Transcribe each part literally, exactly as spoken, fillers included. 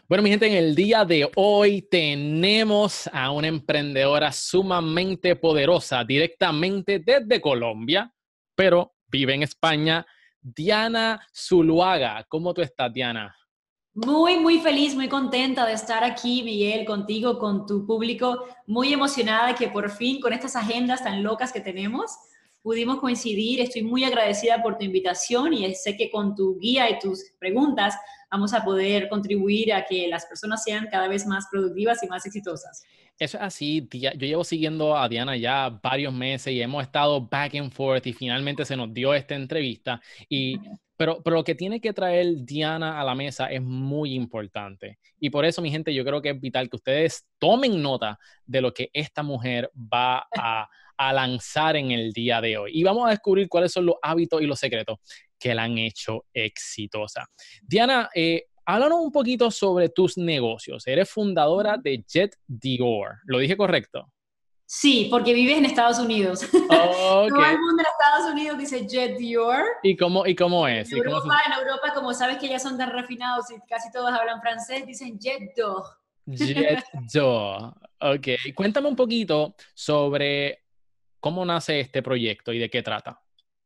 Bueno, mi gente, en el día de hoy tenemos a una emprendedora sumamente poderosa, directamente desde Colombia, pero vive en España, Diana Zuluaga. ¿Cómo tú estás, Diana? Muy, muy feliz, muy contenta de estar aquí, Miguel, contigo, con tu público, muy emocionada de que por fin con estas agendas tan locas que tenemos pudimos coincidir. Estoy muy agradecida por tu invitación y sé que con tu guía y tus preguntas vamos a poder contribuir a que las personas sean cada vez más productivas y más exitosas. Eso es así, tía. Yo llevo siguiendo a Diana ya varios meses y hemos estado back and forth y finalmente se nos dio esta entrevista. Y, pero, pero lo que tiene que traer Diana a la mesa es muy importante. Y por eso, mi gente, yo creo que es vital que ustedes tomen nota de lo que esta mujer va a, a lanzar en el día de hoy. Y vamos a descubrir cuáles son los hábitos y los secretos que la han hecho exitosa. Diana, eh, háblanos un poquito sobre tus negocios. Eres fundadora de Jet Dior. ¿Lo dije correcto? Sí, porque vives en Estados Unidos. Ok. Todo el mundo en Estados Unidos dice Jet Dior. ¿Y cómo, y cómo En es? ¿Y cómo Europa, funciona? en Europa, como sabes que ya son tan refinados y casi todos hablan francés, dicen Jet Dior. Jet Dior. Ok. Cuéntame un poquito sobre cómo nace este proyecto y de qué trata.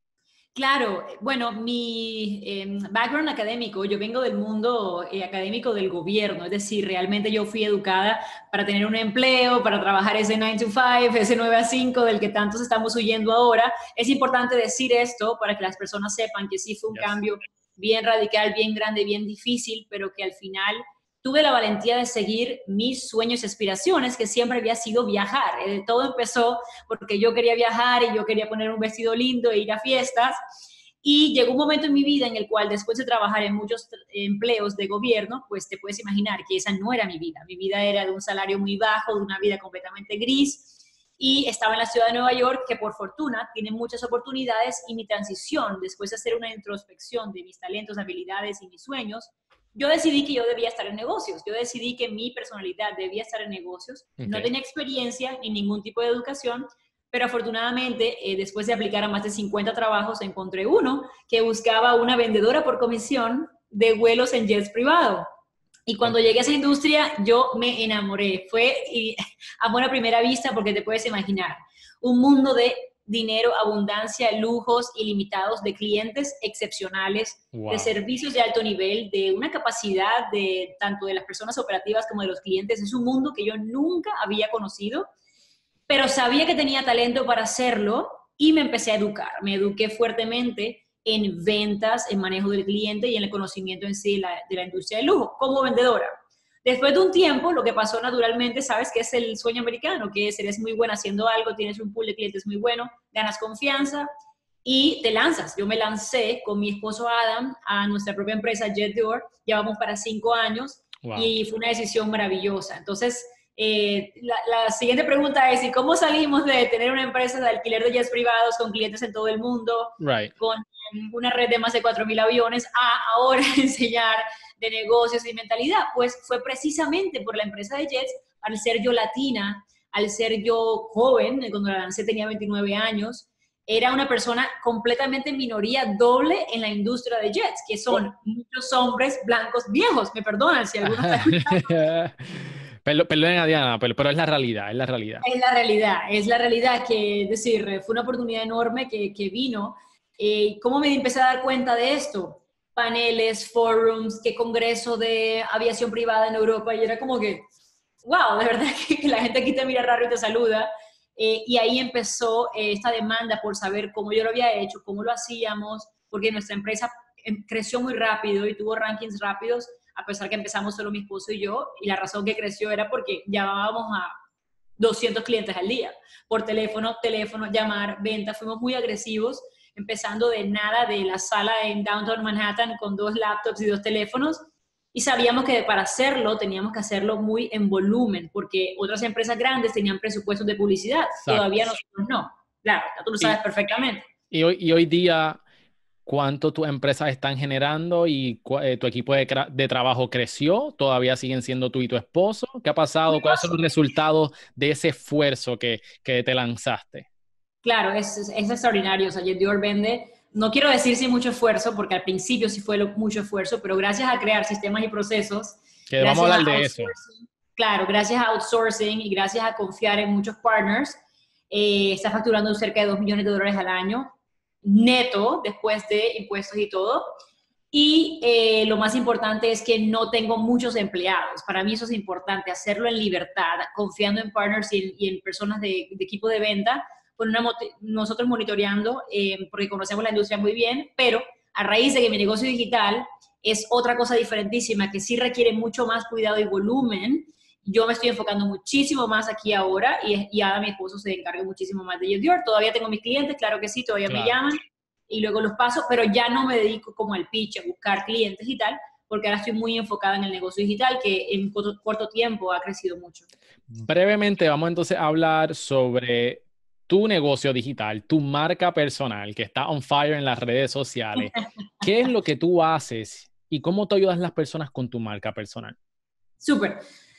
Claro, bueno, mi eh, background académico, yo vengo del mundo eh, académico del gobierno, es decir, realmente yo fui educada para tener un empleo, para trabajar ese nueve to cinco, ese nueve a cinco del que tantos estamos huyendo ahora. Es importante decir esto para que las personas sepan que sí fue un Yes. cambio bien radical, bien grande, bien difícil, pero que al final tuve la valentía de seguir mis sueños y aspiraciones, que siempre había sido viajar. Eh, todo empezó porque yo quería viajar y yo quería poner un vestido lindo e ir a fiestas. Y llegó un momento en mi vida en el cual, después de trabajar en muchos empleos de gobierno, pues te puedes imaginar que esa no era mi vida. Mi vida era de un salario muy bajo, de una vida completamente gris. Y estaba en la ciudad de Nueva York, que por fortuna tiene muchas oportunidades, y mi transición, después de hacer una introspección de mis talentos, habilidades y mis sueños, yo decidí que yo debía estar en negocios. Yo decidí que mi personalidad debía estar en negocios. No Ok. tenía experiencia ni ningún tipo de educación, pero afortunadamente, eh, después de aplicar a más de cincuenta trabajos, encontré uno que buscaba una vendedora por comisión de vuelos en jets privado. Y cuando Ok. llegué a esa industria, yo me enamoré. Fue y, amor a primera vista, porque te puedes imaginar, un mundo de dinero, abundancia, lujos ilimitados, de clientes excepcionales, de Wow. servicios de alto nivel, de una capacidad de tanto de las personas operativas como de los clientes. Es un mundo que yo nunca había conocido, pero sabía que tenía talento para hacerlo y me empecé a educar. Me eduqué fuertemente en ventas, en manejo del cliente y en el conocimiento en sí de la, de la industria del lujo como vendedora. Después de un tiempo, lo que pasó naturalmente, sabes que es el sueño americano, que es, eres muy buena haciendo algo, tienes un pool de clientes muy bueno, ganas confianza y te lanzas. Yo me lancé con mi esposo Adam a nuestra propia empresa Jet Dior, llevamos para cinco años Wow. y fue una decisión maravillosa. Entonces, eh, la, la, siguiente pregunta es, ¿y cómo salimos de tener una empresa de alquiler de jets privados con clientes en todo el mundo, Right. con una red de más de cuatro mil aviones, a ahora enseñar de negocios y mentalidad? Pues fue precisamente por la empresa de jets, al ser yo latina, al ser yo joven, cuando la lancé tenía veintinueve años, era una persona completamente minoría, doble en la industria de jets, que son muchos hombres blancos viejos. Me perdonan si alguno está escuchando. Perdón, perdonen a Diana, pero, pero es la realidad, es la realidad. Es la realidad, es la realidad que, es decir, fue una oportunidad enorme que, que vino. Eh, ¿Cómo me empecé a dar cuenta de esto? Paneles, forums, qué congreso de aviación privada en Europa, y era como que, wow, de verdad que, que la gente aquí te mira raro y te saluda. Eh, y ahí empezó eh, esta demanda por saber cómo yo lo había hecho, cómo lo hacíamos, porque nuestra empresa em, creció muy rápido y tuvo rankings rápidos, a pesar que empezamos solo mi esposo y yo, y la razón que creció era porque llamábamos a doscientos clientes al día, por teléfono, teléfono, llamar, venta. Fuimos muy agresivos, empezando de nada, de la sala en Downtown Manhattan con dos laptops y dos teléfonos, y sabíamos que para hacerlo teníamos que hacerlo muy en volumen, porque otras empresas grandes tenían presupuestos de publicidad, Exacto. todavía nosotros no. Claro, tú lo sabes Y, perfectamente. y, hoy, y hoy día, ¿cuánto tus empresas están generando y cu- eh, tu equipo de, cra- de trabajo creció? ¿Todavía siguen siendo tú y tu esposo? ¿Qué ha pasado? ¿Cuáles son los resultados de ese esfuerzo que, que te lanzaste? Claro, es, es, es extraordinario. O sea, Jet Dior vende, no quiero decir sin mucho esfuerzo, porque al principio sí fue lo, mucho esfuerzo, pero gracias a crear sistemas y procesos Que vamos a hablar de eso. Claro, gracias a outsourcing y gracias a confiar en muchos partners, eh, está facturando cerca de dos millones de dólares al año, neto, después de impuestos y todo. Y eh, lo más importante es que no tengo muchos empleados. Para mí eso es importante, hacerlo en libertad, confiando en partners y en, y en personas de, de equipo de venta, con una, nosotros monitoreando, eh, porque conocemos la industria muy bien, pero a raíz de que mi negocio digital es otra cosa diferentísima, que sí requiere mucho más cuidado y volumen, yo me estoy enfocando muchísimo más aquí ahora y, y ahora mi esposo se encarga muchísimo más de Yes Dior. Todavía tengo mis clientes, claro que sí, todavía claro. me llaman, y luego los paso, pero ya no me dedico como al pitch, a buscar clientes y tal, porque ahora estoy muy enfocada en el negocio digital, que en corto, corto tiempo ha crecido mucho. Brevemente, vamos entonces a hablar sobre tu negocio digital, tu marca personal, que está on fire en las redes sociales. ¿Qué es lo que tú haces y cómo tú ayudas a las personas con tu marca personal? Súper.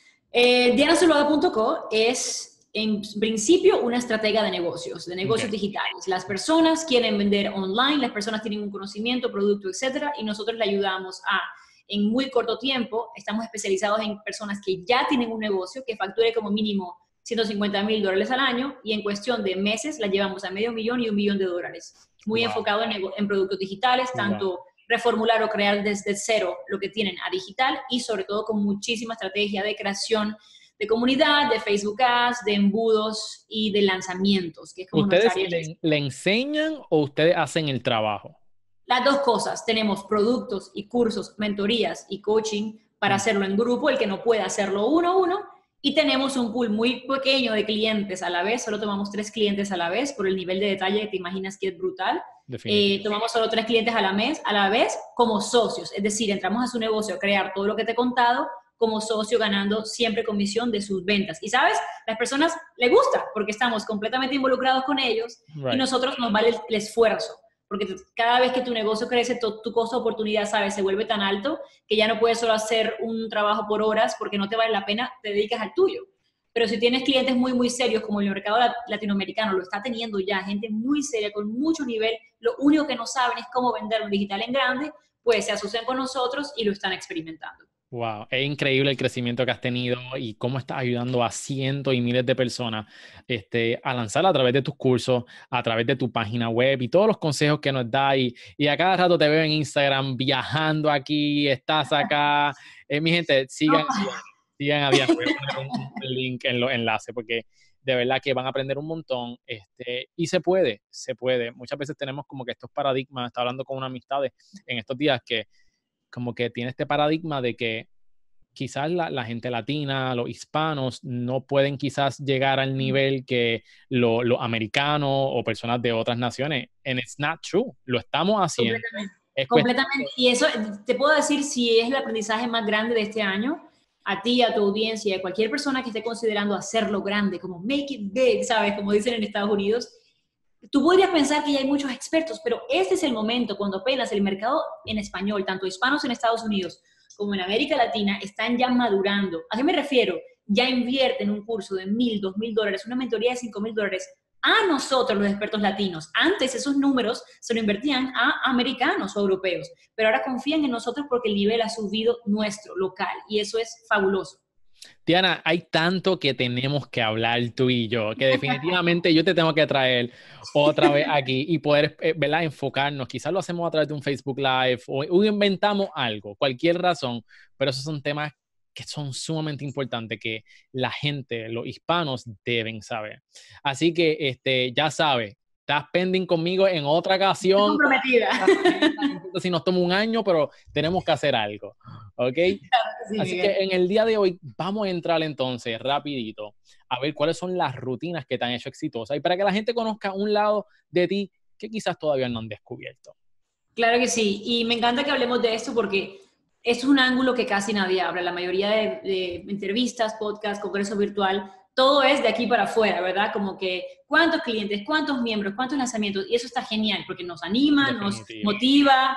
Eh, Diana Zuluaga punto co es... en principio, una estratega de negocios, de negocios okay. digitales. Las personas quieren vender online, las personas tienen un conocimiento, producto, etcétera, y nosotros le ayudamos a, en muy corto tiempo, estamos especializados en personas que ya tienen un negocio que facture como mínimo ciento cincuenta mil dólares al año, y en cuestión de meses la llevamos a medio millón y un millón de dólares. Muy wow. enfocado en, en productos digitales, tanto wow. reformular o crear desde cero lo que tienen a digital, y sobre todo con muchísima estrategia de creación de comunidad, de Facebook Ads, de embudos y de lanzamientos. Que es como ¿Ustedes le, le enseñan o ustedes hacen el trabajo? Las dos cosas. Tenemos productos y cursos, mentorías y coaching para hacerlo en grupo, el que no pueda hacerlo uno a uno. Y tenemos un pool muy pequeño de clientes a la vez. Solo tomamos tres clientes a la vez por el nivel de detalle que te imaginas que es brutal. Eh, tomamos solo tres clientes a la, mes, a la vez como socios. Es decir, entramos a su negocio a crear todo lo que te he contado como socio, ganando siempre comisión de sus ventas. Y, ¿sabes? Las personas les gusta porque estamos completamente involucrados con ellos right. y nosotros nos vale el, el esfuerzo. Porque te, cada vez que tu negocio crece, tu, tu costo de oportunidad, ¿sabes? Se vuelve tan alto que ya no puedes solo hacer un trabajo por horas porque no te vale la pena, te dedicas al tuyo. Pero si tienes clientes muy, muy serios, como el mercado latinoamericano lo está teniendo ya, gente muy seria, con mucho nivel, lo único que no saben es cómo vender un digital en grande, pues se asocian con nosotros y lo están experimentando. Wow, es increíble el crecimiento que has tenido y cómo estás ayudando a cientos y miles de personas este, a lanzar a través de tus cursos, a través de tu página web y todos los consejos que nos da. Y, y a cada rato te veo en Instagram viajando aquí, estás acá. Eh, mi gente, sigan, sigan, sigan a Diana. Voy a poner un, un link en los enlaces porque de verdad que van a aprender un montón. Este, y se puede, se puede. Muchas veces tenemos como que estos paradigmas. Estaba hablando con una amistad en estos días que como que tiene este paradigma de que quizás la, la gente latina, los hispanos, no pueden quizás llegar al nivel que los lo americanos o personas de otras naciones. And it's not true. Lo estamos haciendo. Completamente. Es Completamente. Y eso, te puedo decir, si es el aprendizaje más grande de este año, a ti, a tu audiencia, a cualquier persona que esté considerando hacerlo grande, como make it big, ¿sabes? Como dicen en Estados Unidos. Tú podrías pensar que ya hay muchos expertos, pero este es el momento cuando apenas el mercado en español, tanto hispanos en Estados Unidos como en América Latina, están ya madurando. ¿A qué me refiero? Ya invierten un curso de mil, dos mil dólares, una mentoría de cinco mil dólares a nosotros, los expertos latinos. Antes esos números se lo invertían a americanos o europeos, pero ahora confían en nosotros porque el nivel ha subido nuestro, local, y eso es fabuloso. Diana, hay tanto que tenemos que hablar tú y yo, que definitivamente yo te tengo que traer otra vez aquí y poder, ¿verdad?, enfocarnos. Quizás lo hacemos a través de un Facebook Live o, o inventamos algo, cualquier razón, pero esos son temas que son sumamente importantes que la gente, los hispanos, deben saber. Así que este, ya sabes, estás pending conmigo en otra ocasión. Estoy comprometida. Si nos toma un año, pero tenemos que hacer algo, ¿ok? Sí, así Miguel. Que en el día de hoy vamos a entrar entonces rapidito a ver cuáles son las rutinas que te han hecho exitosa y para que la gente conozca un lado de ti que quizás todavía no han descubierto. Claro que sí, y me encanta que hablemos de esto porque esto es un ángulo que casi nadie habla. La mayoría de, de entrevistas, podcasts, congreso virtual, todo es de aquí para afuera, ¿verdad? Como que cuántos clientes, cuántos miembros, cuántos lanzamientos, y eso está genial porque nos anima, Definitivo. Nos motiva,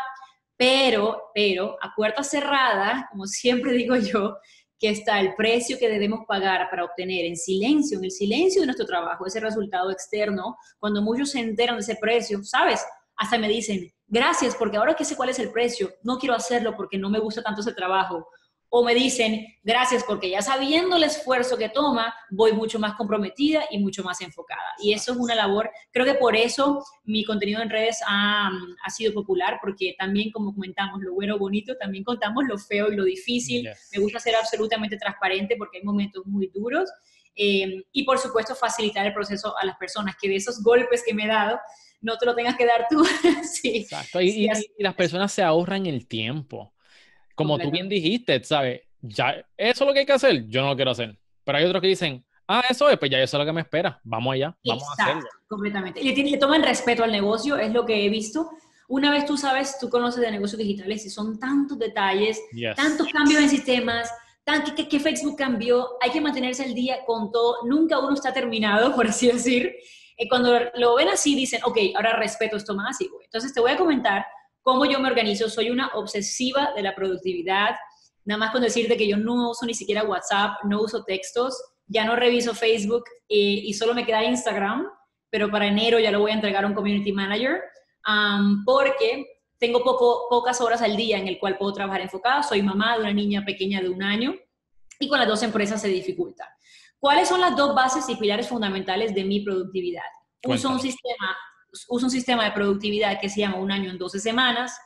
pero, pero a puerta cerrada, como siempre digo yo, que está el precio que debemos pagar para obtener en silencio, en el silencio de nuestro trabajo, ese resultado externo. Cuando muchos se enteran de ese precio, ¿sabes? Hasta me dicen, gracias, porque ahora que sé cuál es el precio, no quiero hacerlo porque no me gusta tanto ese trabajo. o me dicen, gracias, porque ya sabiendo el esfuerzo que toma, voy mucho más comprometida y mucho más enfocada. Y eso es una labor, creo que por eso mi contenido en redes ha, ha sido popular, porque también, como comentamos, lo bueno, bonito, también contamos lo feo y lo difícil. Yes. Me gusta ser absolutamente transparente porque hay momentos muy duros. Eh, y, por supuesto, facilitar el proceso a las personas, que de esos golpes que me he dado, no te lo tengas que dar tú. Sí. Exacto. Y, Sí, y, y las personas se ahorran el tiempo. Como tú bien dijiste, ¿sabes? Ya, eso es lo que hay que hacer, yo no lo quiero hacer. Pero hay otros que dicen, ah, eso es, pues ya eso es lo que me espera. Vamos allá, vamos Exacto, a hacerlo. Completamente. Y le, le toman respeto al negocio, es lo que he visto. Una vez tú sabes, tú conoces de negocios digitales y son tantos detalles, yes. tantos cambios en sistemas, tan, que, que Facebook cambió, hay que mantenerse al día con todo. Nunca uno está terminado, por así decir. Eh, cuando lo ven así, dicen, ok, ahora respeto esto más y voy. Entonces te voy a comentar cómo yo me organizo. Soy una obsesiva de la productividad. Nada más con decirte que yo no uso ni siquiera WhatsApp, no uso textos, ya no reviso Facebook eh, y solo me queda Instagram, pero para enero ya lo voy a entregar a un community manager um, porque tengo poco, pocas horas al día en el cual puedo trabajar enfocada. Soy mamá de una niña pequeña de un año y con las dos empresas se dificulta. ¿Cuáles son las dos bases y pilares fundamentales de mi productividad? Uso un sistema uso un sistema de productividad que se llama Un año en doce semanas,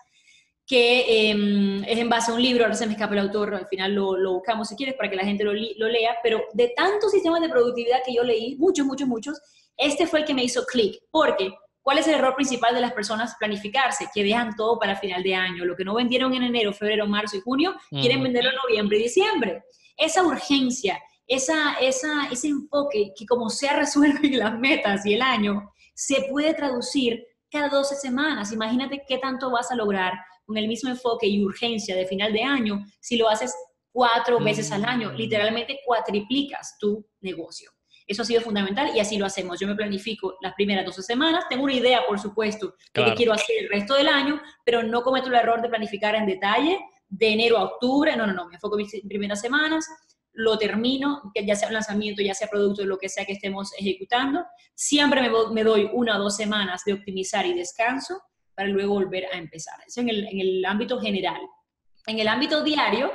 que eh, es en base a un libro, ahora se me escapa el autor, al final lo, lo buscamos si quieres para que la gente lo, lo lea, pero de tantos sistemas de productividad que yo leí, muchos, muchos, muchos, este fue el que me hizo clic, porque ¿cuál es el error principal de las personas? Planificarse, que dejan todo para final de año, lo que no vendieron en enero, febrero, marzo y junio, mm. quieren venderlo en noviembre y diciembre. Esa urgencia, esa, esa, ese enfoque que como sea resuelven las metas y el año, se puede traducir cada doce semanas. Imagínate qué tanto vas a lograr con el mismo enfoque y urgencia de final de año si lo haces cuatro veces al año. Literalmente cuatriplicas tu negocio. Eso ha sido fundamental y así lo hacemos. Yo me planifico las primeras doce semanas. Tengo una idea, por supuesto, claro, de qué quiero hacer el resto del año, pero no cometo el error de planificar en detalle de enero a octubre. No, no, no. Me enfoco en mis primeras semanas. Lo termino, ya sea un lanzamiento, ya sea producto de lo que sea que estemos ejecutando. Siempre me, me doy una o dos semanas de optimizar y descanso para luego volver a empezar. Eso en el, en el ámbito general. En el ámbito diario,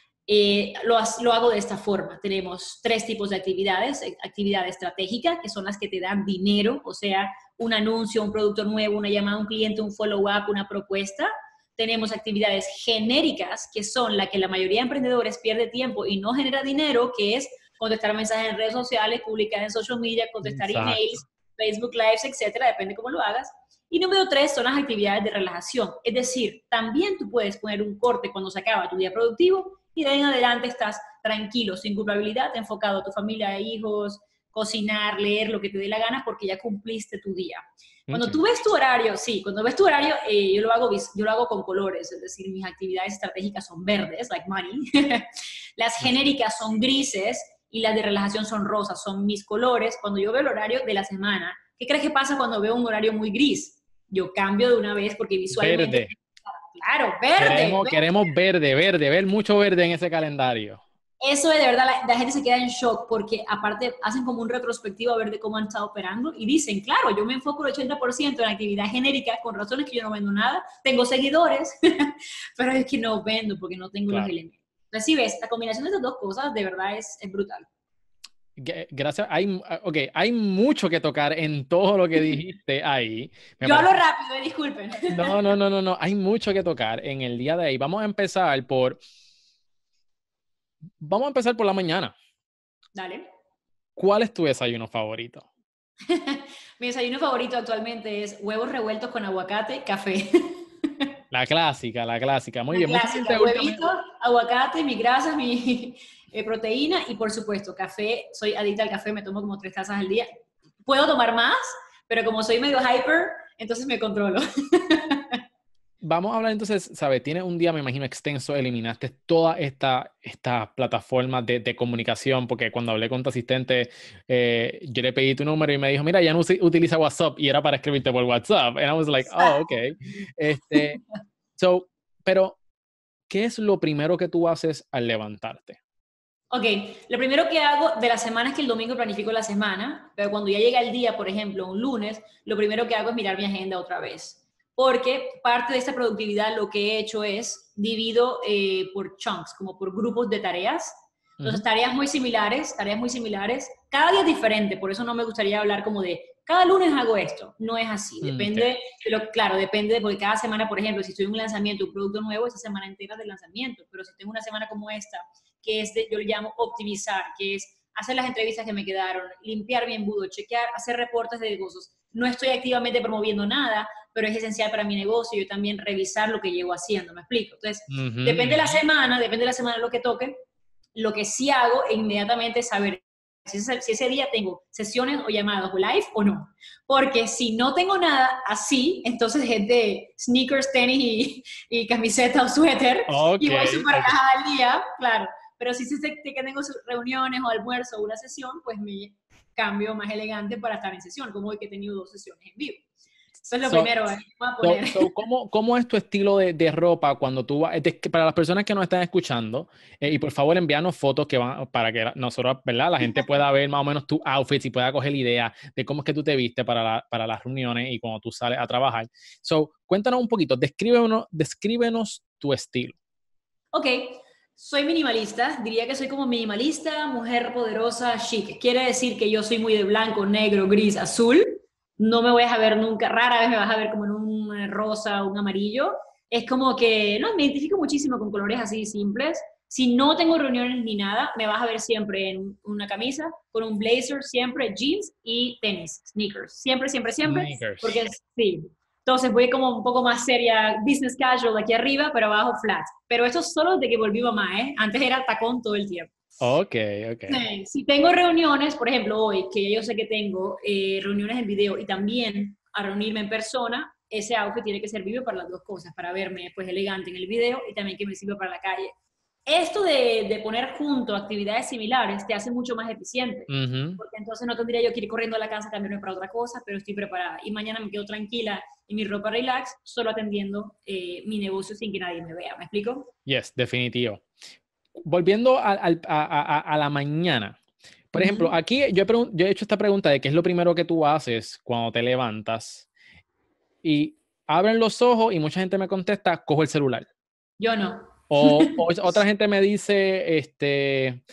eh, lo, lo hago de esta forma. Tenemos tres tipos de actividades. Actividad estratégica, que son las que te dan dinero, o sea, un anuncio, un producto nuevo, una llamada a un cliente, un follow-up, una propuesta. Tenemos actividades genéricas, que son las que la mayoría de emprendedores pierde tiempo y no genera dinero, que es contestar mensajes en redes sociales, publicar en social media, contestar Exacto. emails, Facebook Lives, etcétera, depende cómo lo hagas. Y número tres son las actividades de relajación. Es decir, también tú puedes poner un corte cuando se acaba tu día productivo y de ahí en adelante estás tranquilo, sin culpabilidad, enfocado a tu familia, hijos, cocinar, leer, lo que te dé la gana, porque ya cumpliste tu día. Cuando tú ves tu horario, sí, cuando ves tu horario, eh, yo, lo hago, yo lo hago con colores, es decir, mis actividades estratégicas son verdes, like money, las genéricas son grises y las de relajación son rosas, son mis colores. Cuando yo veo el horario de la semana, ¿qué crees que pasa cuando veo un horario muy gris? Yo cambio de una vez porque visualmente... Verde. Claro, verde. Queremos verde. queremos verde, verde, ver mucho verde en ese calendario. Eso es de verdad, la, la gente se queda en shock porque aparte hacen como un retrospectivo a ver de cómo han estado operando y dicen, claro, yo me enfoco el ochenta por ciento en actividad genérica, con razones que yo no vendo nada, tengo seguidores, pero es que no vendo porque no tengo claro. los elementos. Entonces, si ves, la combinación de estas dos cosas de verdad es, es brutal. Gracias, hay, okay, hay mucho que tocar en todo lo que dijiste ahí. Me yo parece... hablo rápido, eh, disculpen. No, no, no, no, no, hay mucho que tocar en el día de hoy. Vamos a empezar por... Vamos a empezar por la mañana. Dale. ¿Cuál es tu desayuno favorito? Mi desayuno favorito actualmente es huevos revueltos con aguacate, café. La clásica, la clásica. Muy la bien. Clásica, huevito, aguacate, mi grasa, mi eh, proteína y por supuesto café. Soy adicta al café, me tomo como tres tazas al día. Puedo tomar más, pero como soy medio hyper, entonces me controlo. Vamos a hablar entonces, ¿sabes? Tienes un día, me imagino, extenso, eliminaste toda esta, esta plataforma de, de comunicación, porque cuando hablé con tu asistente, eh, yo le pedí tu número y me dijo, mira, ya no utiliza WhatsApp, y era para escribirte por WhatsApp. And I was like, oh, okay. Este, so, pero, ¿qué es lo primero que tú haces al levantarte? Ok, lo primero que hago de la semana es que el domingo planifico la semana, pero cuando ya llega el día, por ejemplo, un lunes, lo primero que hago es mirar mi agenda otra vez. porque parte de esta productividad lo que he hecho es divido eh, por chunks, como por grupos de tareas. Entonces, uh-huh. tareas muy similares, tareas muy similares. Cada día es diferente, por eso no me gustaría hablar como de, cada lunes hago esto. No es así, depende, okay. de lo, claro, depende, porque cada semana, por ejemplo, si estoy en un lanzamiento, un producto nuevo, esa semana entera de lanzamiento, pero si tengo una semana como esta, que es de, yo le llamo optimizar, que es hacer las entrevistas que me quedaron, limpiar mi embudo, chequear, hacer reportes de negocios. No estoy activamente promoviendo nada, pero es esencial para mi negocio, yo también revisar lo que llevo haciendo, ¿me explico? Entonces, uh-huh. depende de la semana, depende de la semana lo que toque. Lo que sí hago inmediatamente es saber si ese, si ese día tengo sesiones o llamadas o live o no. Porque si no tengo nada así, entonces es de sneakers, tenis y, y camiseta o suéter. Okay, y voy súper relajada okay. al día, claro. Pero si sé que tengo reuniones o almuerzo o una sesión, pues me cambio más elegante para estar en sesión, como hoy que he tenido dos sesiones en vivo. Eso es lo so, primero, ¿eh? Voy a poner. So, so, ¿cómo, ¿Cómo es tu estilo de, de ropa cuando tú vas? Para las personas que nos están escuchando, eh, y por favor envíanos fotos que van, para que nosotros, ¿verdad? La gente pueda ver más o menos tu outfit y pueda coger idea de cómo es que tú te viste para, la, para las reuniones y cuando tú sales a trabajar. So, cuéntanos un poquito, descríbenos, descríbenos tu estilo. Ok, soy minimalista, diría que soy como minimalista, mujer poderosa, chic. Quiere decir que yo soy muy de blanco, negro, gris, azul. No me voy a ver nunca, rara vez me vas a ver como en un rosa o un amarillo. Es como que, no, me identifico muchísimo con colores así simples. Si no tengo reuniones ni nada, me vas a ver siempre en una camisa, con un blazer, siempre jeans y tenis, sneakers. Siempre, siempre, siempre. Sneakers. Porque sí. Entonces voy como un poco más seria, business casual aquí arriba, pero abajo flat. Pero eso solo desde que volví mamá, ¿eh? Antes era tacón todo el tiempo. Ok, ok. Sí, si tengo reuniones, por ejemplo, hoy, que yo sé que tengo eh, reuniones en video y también a reunirme en persona, ese outfit tiene que servir para las dos cosas, para verme pues elegante en el video y también que me sirva para la calle. Esto de, de poner junto actividades similares te hace mucho más eficiente, uh-huh. porque entonces no tendría yo que ir corriendo a la casa a cambiarme para otra cosa, pero estoy preparada. Y mañana me quedo tranquila en mi ropa relax, solo atendiendo eh, mi negocio sin que nadie me vea. ¿Me explico? Yes, definitivo. Volviendo a, a, a, a la mañana, por uh-huh. ejemplo, aquí yo he, yo he hecho esta pregunta de qué es lo primero que tú haces cuando te levantas y abren los ojos y mucha gente me contesta, cojo el celular. Yo no. O, o otra gente me dice, este,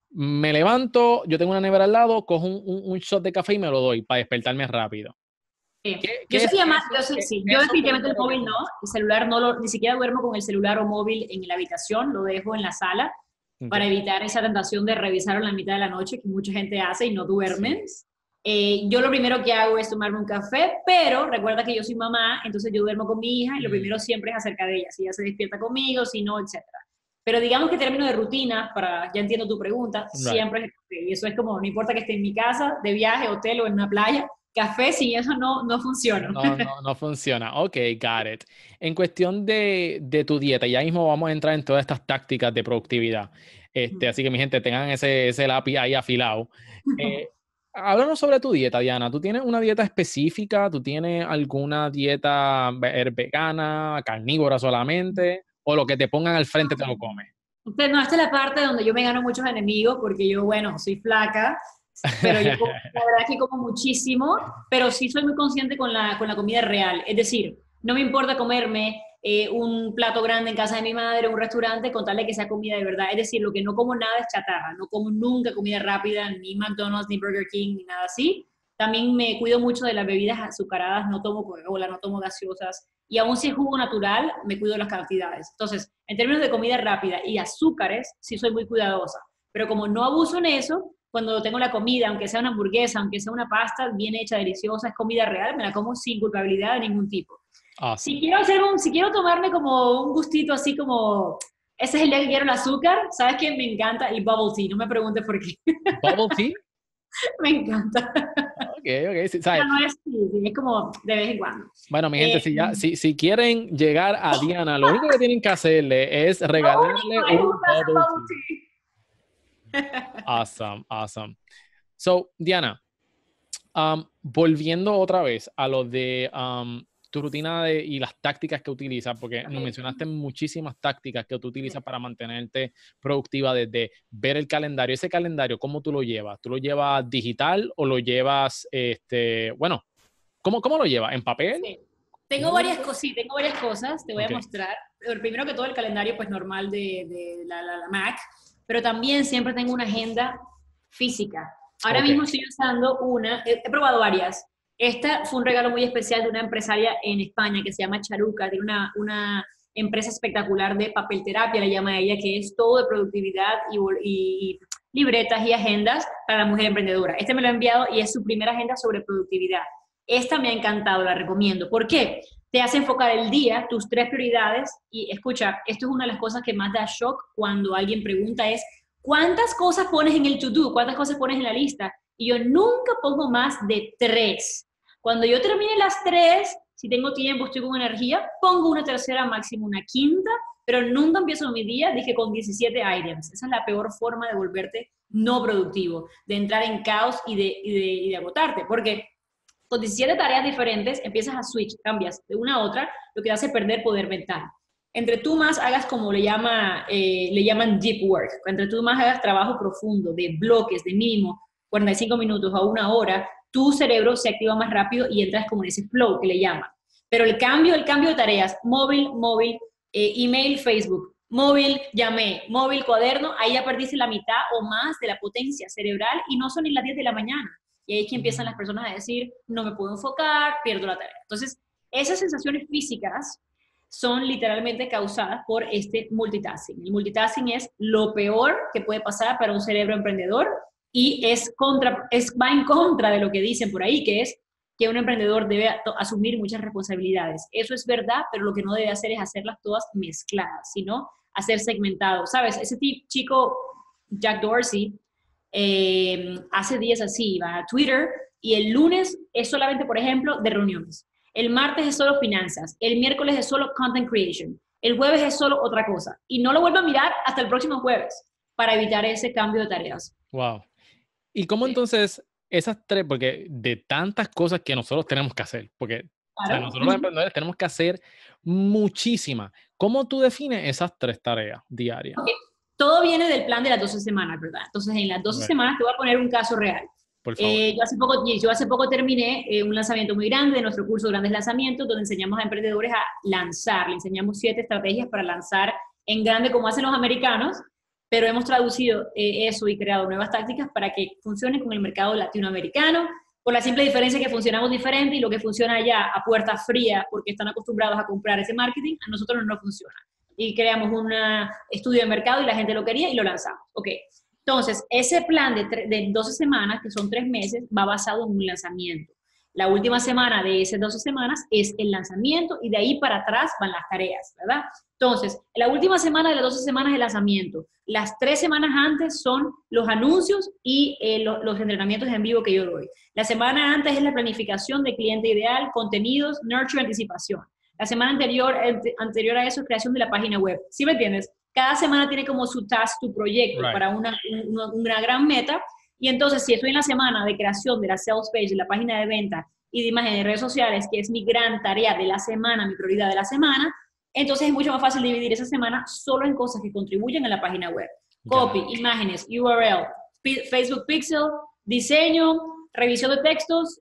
me levanto, yo tengo una nevera al lado, cojo un, un, un shot de café y me lo doy para despertarme rápido. Sí. ¿Qué, yo qué soy más, yo soy, sí, yo definitivamente el móvil no, el celular no lo, ni siquiera duermo con el celular o móvil en la habitación, lo dejo en la sala okay. para evitar esa tentación de revisarlo en la mitad de la noche que mucha gente hace y no duermen. Sí. Eh, yo lo primero que hago es tomarme un café, pero recuerda que yo soy mamá, entonces yo duermo con mi hija y lo primero siempre es acerca de ella, si ella se despierta conmigo, si no, etcétera. Pero digamos que término de rutina, para, ya entiendo tu pregunta, right. siempre es el café. Y eso es como, no importa que esté en mi casa, de viaje, hotel o en una playa, café sin eso no, no funciona. No, no, no funciona. Ok, got it. En cuestión de, de tu dieta, ya mismo vamos a entrar en todas estas tácticas de productividad. Este, mm. Así que mi gente, tengan ese, ese lápiz ahí afilado. Eh, háblanos sobre tu dieta, Diana. ¿Tú tienes una dieta específica? ¿Tú tienes alguna dieta vegana, carnívora solamente? ¿O lo que te pongan al frente te lo comes? Usted, no, esta es la parte donde yo me gano muchos enemigos porque yo, bueno, soy flaca, pero yo como, la verdad es que como muchísimo, pero sí soy muy consciente con la, con la comida real. Es decir, no me importa comerme eh, un plato grande en casa de mi madre, un restaurante, con tal de que sea comida de verdad. Es decir, lo que no como nada es chatarra, no como nunca comida rápida, ni McDonald's, ni Burger King, ni nada así. También me cuido mucho de las bebidas azucaradas, no tomo Coca-Cola, no tomo gaseosas. Y aún si es jugo natural, me cuido de las cantidades. Entonces, en términos de comida rápida y azúcares, sí soy muy cuidadosa. Pero como no abuso en eso, cuando tengo la comida, aunque sea una hamburguesa, aunque sea una pasta bien hecha, deliciosa, es comida real, me la como sin culpabilidad de ningún tipo. Awesome. Si quiero hacer un, si quiero tomarme como un gustito así como, ese es el día que quiero el azúcar, ¿sabes qué? Me encanta el bubble tea, no me preguntes por qué. ¿Bubble tea? Me encanta. Ok, ok. Sí, ¿sabes? No, no es, sí, es como de vez en cuando. Bueno, mi gente, eh, si, ya, si, si quieren llegar a Diana, lo único que tienen que hacerle es regalarle no, un bubble tea. Awesome, awesome. So, Diana, um, volviendo otra vez a lo de um, tu rutina de, y las tácticas que utilizas, porque okay. nos mencionaste muchísimas tácticas que tú utilizas para mantenerte productiva, desde ver el calendario. Ese calendario, ¿cómo tú lo llevas? ¿Tú lo llevas digital o lo llevas, este, bueno, ¿cómo, cómo lo llevas? ¿En papel? Sí. Tengo varias cosas, sí, tengo varias cosas, te voy Okay. a mostrar. Primero que todo el calendario pues normal de, de la, la, la Mac, pero también siempre tengo una agenda física. Ahora Okay. mismo estoy usando una, he, he probado varias. Esta fue un regalo muy especial de una empresaria en España que se llama Charuca, de una, una empresa espectacular de papel terapia, le llama ella, que es todo de productividad y, y, y libretas y agendas para la mujer emprendedora. Este me lo ha enviado y es su primera agenda sobre productividad. Esta me ha encantado, la recomiendo. ¿Por qué? Te hace enfocar el día, tus tres prioridades, y escucha, esto es una de las cosas que más da shock cuando alguien pregunta es, ¿cuántas cosas pones en el to-do? ¿Cuántas cosas pones en la lista? Y yo nunca pongo más de tres. Cuando yo termine las tres, si tengo tiempo, estoy con energía, pongo una tercera, máximo una quinta, pero nunca empiezo mi día, dije, con diecisiete items. Esa es la peor forma de volverte no productivo, de entrar en caos y de, y de, y de agotarte, porque con diecisiete tareas diferentes empiezas a switch, cambias de una a otra, lo que te hace perder poder mental. Entre tú más hagas como le, llama, eh, le llaman deep work, entre tú más hagas trabajo profundo, de bloques, de mínimo cuarenta y cinco minutos a una hora, tu cerebro se activa más rápido y entras como en ese flow que le llaman. Pero el cambio, el cambio de tareas, móvil, móvil, eh, email, Facebook, móvil, llamé, móvil, cuaderno, ahí ya perdiste la mitad o más de la potencia cerebral y no son ni las diez de la mañana. Y ahí es que empiezan las personas a decir, no me puedo enfocar, pierdo la tarea. Entonces, esas sensaciones físicas son literalmente causadas por este multitasking. El multitasking es lo peor que puede pasar para un cerebro emprendedor y es contra, es, va en contra de lo que dicen por ahí, que es que un emprendedor debe asumir muchas responsabilidades. Eso es verdad, pero lo que no debe hacer es hacerlas todas mezcladas, sino hacer segmentado. ¿Sabes? Ese tipo, chico, Jack Dorsey, eh, hace días así, va a Twitter y el lunes es solamente, por ejemplo, de reuniones. El martes es solo finanzas, el miércoles es solo content creation, el jueves es solo otra cosa. Y no lo vuelvo a mirar hasta el próximo jueves para evitar ese cambio de tareas. Wow. ¿Y cómo Sí. entonces esas tres, porque de tantas cosas que nosotros tenemos que hacer, porque o sea, Claro. nosotros los emprendedores tenemos que hacer muchísimas, ¿cómo tú defines esas tres tareas diarias? Okay. Todo viene del plan de las doce semanas, ¿verdad? Entonces, en las doce Okay. semanas te voy a poner un caso real. Por favor. Eh, yo, hace poco, yo hace poco terminé eh, un lanzamiento muy grande de nuestro curso Grandes Lanzamientos, donde enseñamos a emprendedores a lanzar. Le enseñamos siete estrategias para lanzar en grande como hacen los americanos, pero hemos traducido eh, eso y creado nuevas tácticas para que funcionen con el mercado latinoamericano, por la simple diferencia que funcionamos diferente y lo que funciona allá a puerta fría, porque están acostumbrados a comprar ese marketing, a nosotros no nos funciona. Y creamos un estudio de mercado y la gente lo quería y lo lanzamos. Ok. Entonces, ese plan de, de doce semanas, que son tres meses, va basado en un lanzamiento. La última semana de esas doce semanas es el lanzamiento y de ahí para atrás van las tareas, ¿verdad? Entonces, la última semana de las doce semanas es el lanzamiento. Las tres semanas antes son los anuncios y eh, lo, los entrenamientos en vivo que yo doy. La semana antes es la planificación de cliente ideal, contenidos, nurture, anticipación. La semana anterior, anterior a eso es creación de la página web. ¿Sí me entiendes? Cada semana tiene como su task, tu proyecto right. para una, una, una gran meta. Y entonces, si estoy en la semana de creación de la sales page, de la página de venta y de imágenes de redes sociales, que es mi gran tarea de la semana, mi prioridad de la semana, entonces es mucho más fácil dividir esa semana solo en cosas que contribuyen a la página web. Copy, yeah. imágenes, U R L, Facebook Pixel, diseño, revisión de textos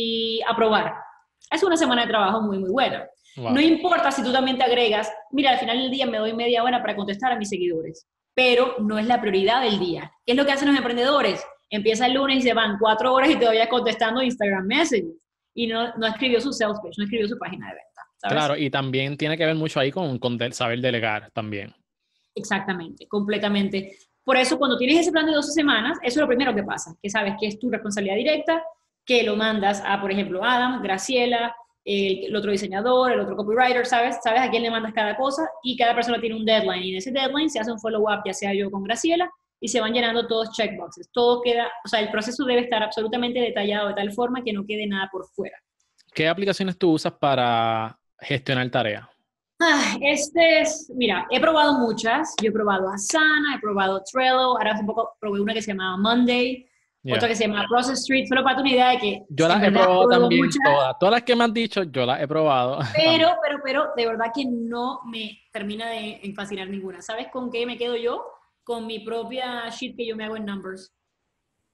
y aprobar. Es una semana de trabajo muy, muy buena. Wow. No importa si tú también te agregas, mira, al final del día me doy media hora para contestar a mis seguidores, pero no es la prioridad del día. ¿Qué es lo que hacen los emprendedores? Empieza el lunes y se van cuatro horas y todavía contestando Instagram Messages y no, no escribió su sales page, no escribió su página de venta. ¿Sabes? Claro, y también tiene que ver mucho ahí con, con de, saber delegar también. Exactamente, completamente. Por eso, cuando tienes ese plan de doce semanas, eso es lo primero que pasa, que sabes que es tu responsabilidad directa, que lo mandas a, por ejemplo, Adam, Graciela, el, el otro diseñador, el otro copywriter, ¿sabes? Sabes a quién le mandas cada cosa y cada persona tiene un deadline. Y en ese deadline se hace un follow-up, ya sea yo con Graciela, y se van llenando todos checkboxes. Todo queda, o sea, el proceso debe estar absolutamente detallado de tal forma que no quede nada por fuera. ¿Qué aplicaciones tú usas para gestionar tareas? Ah, este es, mira, he probado muchas. Yo he probado Asana, he probado Trello, ahora hace un poco probé una que se llamaba Monday, yeah. otra que se llama Process Street, solo para darte una idea de que... Yo las he probado también muchas, todas, todas las que me han dicho, yo las he probado. Pero, pero, pero, de verdad que no me termina de fascinar ninguna. ¿Sabes con qué me quedo yo? Con mi propia sheet que yo me hago en Numbers.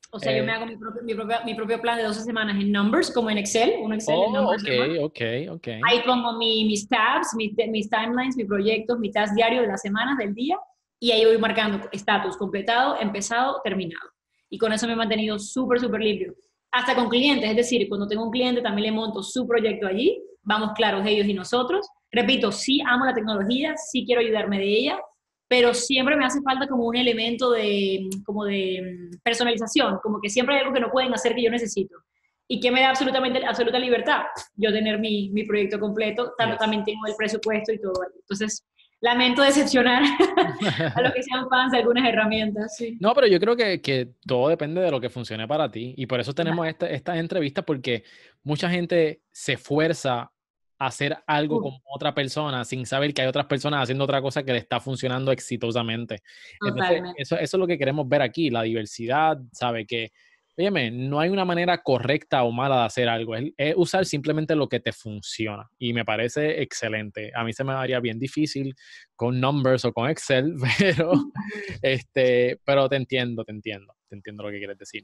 O sea, yo me Eh, hago mi propio, mi propio, mi propio plan de doce semanas en Numbers, como en Excel, un Excel en oh, Numbers. ok, ok, ok. Ahí pongo mi, mis tabs, mis, mis timelines, mis proyectos, mi task diario de las semanas, del día, y ahí voy marcando estatus, completado, empezado, terminado. Y con eso me he mantenido súper, súper limpio. Hasta con clientes, es decir, cuando tengo un cliente también le monto su proyecto allí, vamos claros ellos y nosotros. Repito, sí amo la tecnología, sí quiero ayudarme de ella, pero siempre me hace falta como un elemento de, como de personalización, como que siempre hay algo que no pueden hacer que yo necesito y que me da absolutamente, absoluta libertad yo tener mi, mi proyecto completo, tanto Yes. también tengo el presupuesto y todo. Entonces, lamento decepcionar a los que sean fans de algunas herramientas, sí. No, pero yo creo que, que todo depende de lo que funcione para ti. Y por eso Total. tenemos esta- estas entrevistas, porque mucha gente se esfuerza a hacer algo Uf, como otra persona sin saber que hay otras personas haciendo otra cosa que le está funcionando exitosamente. Entonces, totalmente. eso, eso es lo que queremos ver aquí, la diversidad, ¿sabe? Que, óyeme, no hay una manera correcta o mala de hacer algo, es, es usar simplemente lo que te funciona. Y me parece excelente. A mí se me daría bien difícil con Numbers o con Excel, pero... Este, pero te entiendo, te entiendo, te entiendo lo que quieres decir.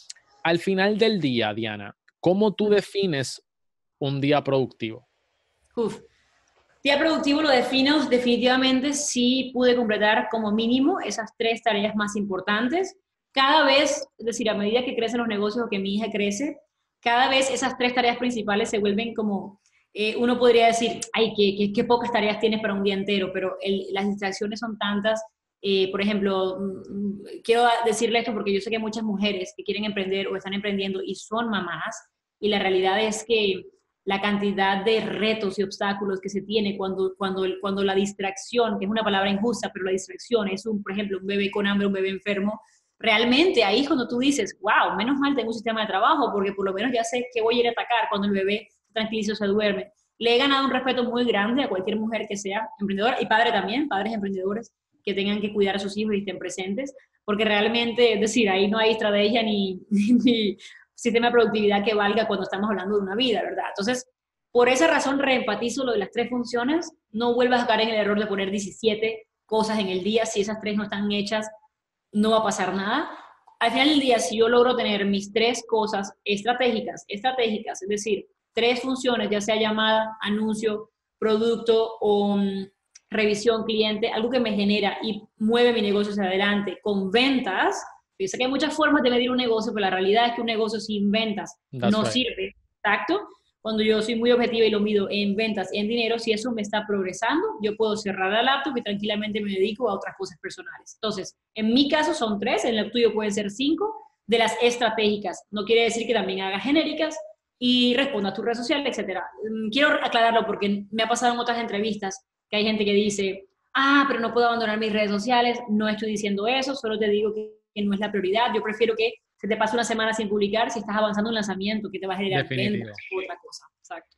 Al final del día, Diana, ¿cómo tú defines un día productivo? Uf. Día productivo lo defino definitivamente si pude completar como mínimo esas tres tareas más importantes. Cada vez, es decir, a medida que crecen los negocios o que mi hija crece, cada vez esas tres tareas principales se vuelven como, eh, uno podría decir, ay, qué, qué, qué, pocas tareas tienes para un día entero, pero el, las distracciones son tantas. Eh, por ejemplo, mm, quiero decirle esto porque yo sé que hay muchas mujeres que quieren emprender o están emprendiendo y son mamás, y la realidad es que la cantidad de retos y obstáculos que se tiene cuando, cuando, cuando la distracción, que es una palabra injusta, pero la distracción es, un, por ejemplo, un bebé con hambre, un bebé enfermo, realmente ahí es cuando tú dices, wow, menos mal tengo un sistema de trabajo, porque por lo menos ya sé que voy a ir a atacar cuando el bebé se tranquiliza o se duerme. Le he ganado un respeto muy grande a cualquier mujer que sea emprendedora, y padre también, padres emprendedores que tengan que cuidar a sus hijos y estén presentes, porque realmente, es decir, ahí no hay estrategia ni, ni, sistema de productividad que valga cuando estamos hablando de una vida, ¿verdad? Entonces, por esa razón reempatizo lo de las tres funciones, no vuelvas a caer en el error de poner diecisiete cosas en el día, si esas tres no están hechas, no va a pasar nada. Al final del día, si yo logro tener mis tres cosas estratégicas, estratégicas, es decir, tres funciones, ya sea llamada, anuncio, producto o um, revisión cliente, algo que me genera y mueve mi negocio hacia adelante con ventas. Yo sé que hay muchas formas de medir un negocio, pero la realidad es que un negocio sin ventas That's no right. sirve. Exacto. Cuando yo soy muy objetiva y lo mido en ventas, en dinero, si eso me está progresando, yo puedo cerrar la laptop y tranquilamente me dedico a otras cosas personales. Entonces, en mi caso son tres, en el tuyo pueden ser cinco de las estratégicas. No quiere decir que también haga genéricas y responda a tu red social, etcétera. Quiero aclararlo porque me ha pasado en otras entrevistas que hay gente que dice, ah, pero no puedo abandonar mis redes sociales. No estoy diciendo eso, solo te digo que, que no es la prioridad. Yo prefiero que se te pase una semana sin publicar si estás avanzando en un lanzamiento que te va a generar ventas Definitivo. u otra cosa. Exacto.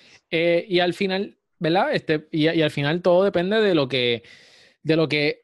Eh, y al final, ¿verdad? Este, y, y al final todo depende de lo que, de lo que,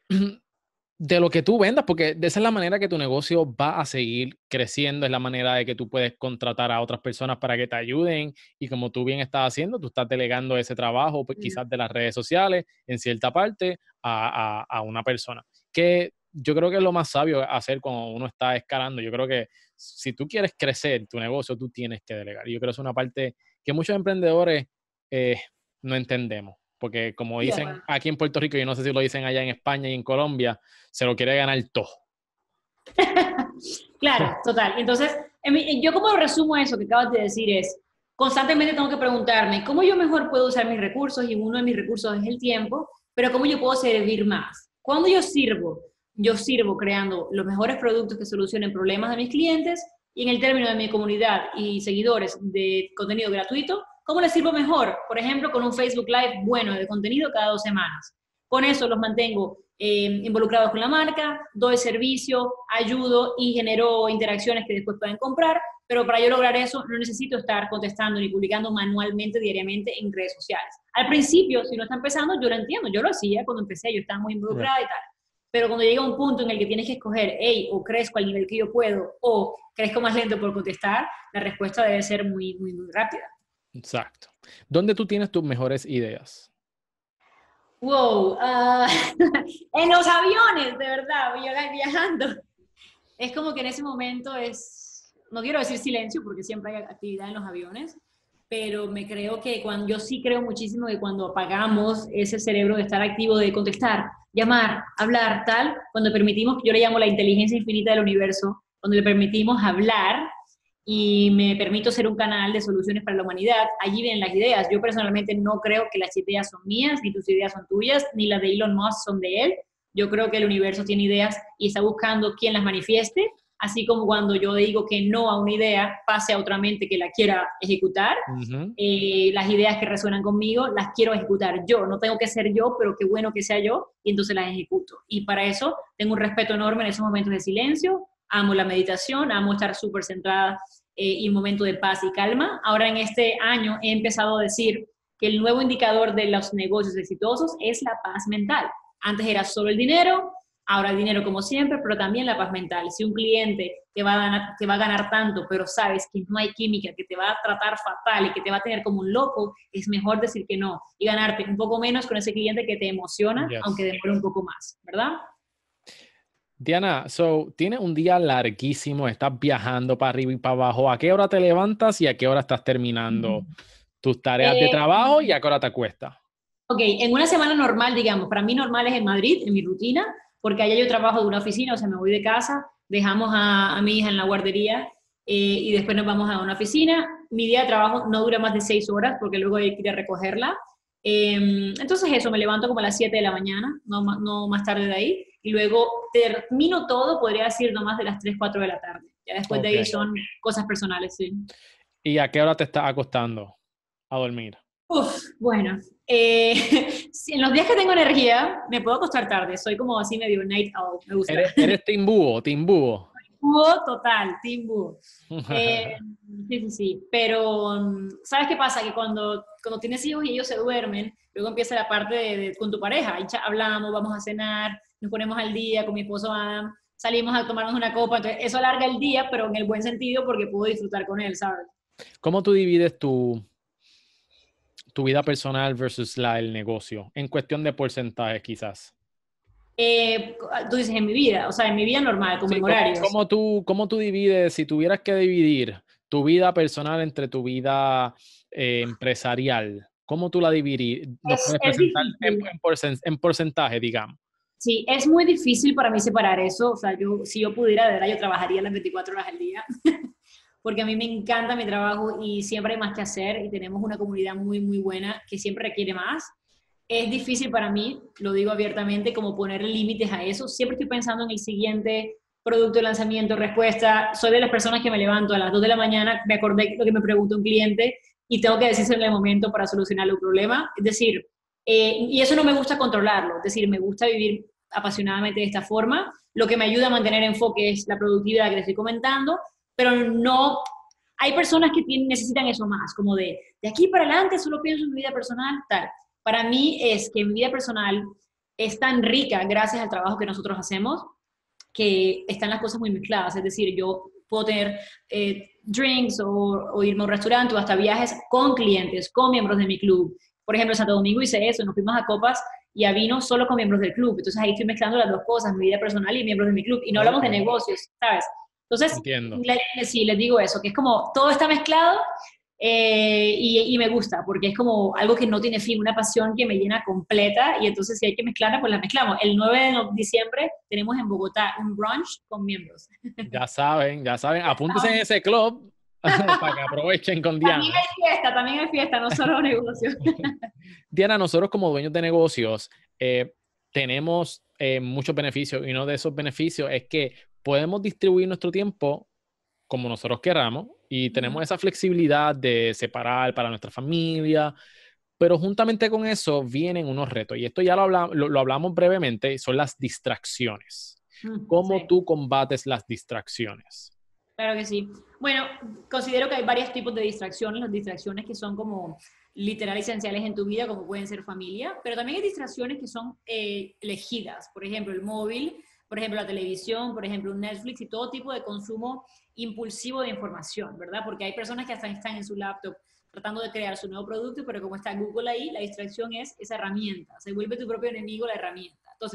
de lo que tú vendas, porque de esa es la manera que tu negocio va a seguir creciendo, es la manera de que tú puedes contratar a otras personas para que te ayuden y como tú bien estás haciendo, tú estás delegando ese trabajo, pues, Mm. quizás de las redes sociales, en cierta parte, a, a, a una persona. Que yo creo que es lo más sabio hacer cuando uno está escalando. Yo creo que si tú quieres crecer tu negocio, tú tienes que delegar. Y yo creo que es una parte que muchos emprendedores eh, no entendemos. Porque como Sí, de dicen acuerdo. aquí en Puerto Rico, yo no sé si lo dicen allá en España y en Colombia, se lo quiere ganar todo. Claro, total. Entonces, en mi- yo como resumo eso que acabas de decir es, constantemente tengo que preguntarme, ¿cómo yo mejor puedo usar mis recursos? Y uno de mis recursos es el tiempo, pero ¿cómo yo puedo servir más? ¿Cuándo yo sirvo? Yo sirvo creando los mejores productos que solucionen problemas de mis clientes y en el término de mi comunidad y seguidores de contenido gratuito, ¿cómo les sirvo mejor? Por ejemplo, con un Facebook Live bueno de contenido cada dos semanas. Con eso los mantengo eh, involucrados con la marca, doy servicio, ayudo y genero interacciones que después pueden comprar, pero para yo lograr eso no necesito estar contestando ni publicando manualmente diariamente en redes sociales. Al principio, si no está empezando, yo lo entiendo, yo lo hacía cuando empecé, yo estaba muy Right. involucrada y tal. Pero cuando llega un punto en el que tienes que escoger, hey, o crezco al nivel que yo puedo, o crezco más lento por contestar, la respuesta debe ser muy, muy, muy rápida. Exacto. ¿Dónde tú tienes tus mejores ideas? Wow, uh, en los aviones, de verdad, viajando. Es como que en ese momento es, no quiero decir silencio porque siempre hay actividad en los aviones, pero me creo que cuando, yo sí creo muchísimo que cuando apagamos ese cerebro de estar activo, de contestar, llamar, hablar, tal, cuando permitimos, yo le llamo la inteligencia infinita del universo, cuando le permitimos hablar y me permito ser un canal de soluciones para la humanidad, allí vienen las ideas. Yo personalmente no creo que las ideas son mías, ni tus ideas son tuyas, ni las de Elon Musk son de él. Yo creo que el universo tiene ideas y está buscando quién las manifieste, así como cuando yo digo que no a una idea, pase a otra mente que la quiera ejecutar. Ujú. Eh, las ideas que resuenan conmigo las quiero ejecutar yo, no tengo que ser yo, pero qué bueno que sea yo, y entonces las ejecuto. Y para eso tengo un respeto enorme en esos momentos de silencio, amo la meditación, amo estar súper centrada eh, y un momento de paz y calma. Ahora en este año he empezado a decir que el nuevo indicador de los negocios exitosos es la paz mental. Antes era solo el dinero, ahora el dinero como siempre, pero también la paz mental. Si un cliente te va, a ganar, te va a ganar tanto, pero sabes que no hay química, que te va a tratar fatal y que te va a tener como un loco, es mejor decir que no y ganarte un poco menos con ese cliente que te emociona, aunque Yes. demore un poco más, ¿verdad? Diana, so, tienes un día larguísimo, estás viajando para arriba y para abajo. ¿A qué hora te levantas y a qué hora estás terminando tus tareas de Eh, trabajo y a qué hora te acuestas? ok, en una semana normal, digamos, para mí normal es en Madrid, en mi rutina, porque allá yo trabajo de una oficina, o sea, me voy de casa, dejamos a, a mi hija en la guardería eh, y después nos vamos a una oficina. Mi día de trabajo no dura más de seis horas porque luego hay que ir a recogerla. Eh, entonces eso, me levanto como a las siete de la mañana, no, ma- no más tarde de ahí, y luego termino todo, podría decir, no más de las tres cuatro de la tarde. Ya después de Ok. ahí son cosas personales, sí. ¿Y a qué hora te estás acostando a dormir? Uf, bueno, eh, si en los días que tengo energía me puedo acostar tarde, soy como así medio night owl, me gusta. ¿Eres, eres team búho, team búho? Búho total, team búho. Eh, sí, sí, sí, pero mm, ¿sabes qué pasa? Que cuando, cuando tienes hijos y ellos se duermen, luego empieza la parte de, de- con tu pareja, y cha- hablamos, vamos a cenar, nos ponemos al día con mi esposo Adam, salimos a tomarnos una copa, entonces eso alarga el día, pero en el buen sentido porque puedo disfrutar con él, ¿sabes? ¿Cómo tú divides tu, tu vida personal versus la del negocio? En cuestión de porcentajes, quizás. Eh, tú dices en mi vida, o sea, en mi vida normal, como Sí, en ¿cómo, horarios. cómo tú, cómo tú divides, si tuvieras que dividir tu vida personal entre tu vida eh, empresarial, ¿cómo tú la dividirías? ¿Nos Es, puedes es presentar en, difícil. en porcen- en porcentaje, digamos? Sí, es muy difícil para mí separar eso. O sea, yo, si yo pudiera, de verdad, yo trabajaría las veinticuatro horas al día, porque a mí me encanta mi trabajo y siempre hay más que hacer y tenemos una comunidad muy, muy buena que siempre requiere más. Es difícil para mí, lo digo abiertamente, como poner límites a eso. Siempre estoy pensando en el siguiente producto, lanzamiento, respuesta. Soy de las personas que me levanto a las dos de la mañana, me acordé lo que me preguntó un cliente y tengo que decirse en el momento para solucionar el problema. Es decir, eh, y eso no me gusta controlarlo, es decir, me gusta vivir apasionadamente de esta forma. Lo que me ayuda a mantener enfoque es la productividad que les estoy comentando, pero no, hay personas que tienen, necesitan eso más, como de, de aquí para adelante solo pienso en mi vida personal, tal. Para mí es que mi vida personal es tan rica gracias al trabajo que nosotros hacemos que están las cosas muy mezcladas. Es decir, yo puedo tener eh, drinks o, o, irme a un restaurante o hasta viajes con clientes, con miembros de mi club. Por ejemplo, en Santo Domingo hice eso, nos fuimos a copas y a vino solo con miembros del club. Entonces ahí estoy mezclando las dos cosas, mi vida personal y miembros de mi club. Y no hablamos Ok, de negocios, ¿sabes? Entonces, entiendo. le, le, sí, les digo eso, que es como todo está mezclado eh, y, y, me gusta, porque es como algo que no tiene fin, una pasión que me llena completa y entonces si hay que mezclarla, pues la mezclamos. El nueve de diciembre tenemos en Bogotá un brunch con miembros. Ya saben, ya saben, apúntense en ese club para que aprovechen con También Diana. hay fiesta, también hay fiesta, no solo negocios. Diana, nosotros como dueños de negocios eh, tenemos eh, muchos beneficios y uno de esos beneficios es que podemos distribuir nuestro tiempo como nosotros queramos y tenemos esa flexibilidad de separar para nuestra familia, pero juntamente con eso vienen unos retos y esto ya lo hablamos, lo, lo hablamos brevemente, son las distracciones. ¿Cómo Sí. tú combates las distracciones? Claro que sí. Bueno, considero que hay varios tipos de distracciones. Las distracciones que son como literal esenciales en tu vida, como pueden ser familia, pero también hay distracciones que son eh, elegidas. Por ejemplo, el móvil, por ejemplo, la televisión, por ejemplo, Netflix y todo tipo de consumo impulsivo de información, ¿verdad? Porque hay personas que hasta están en su laptop tratando de crear su nuevo producto, pero como está Google ahí, la distracción es esa herramienta. Se vuelve tu propio enemigo la herramienta. Entonces,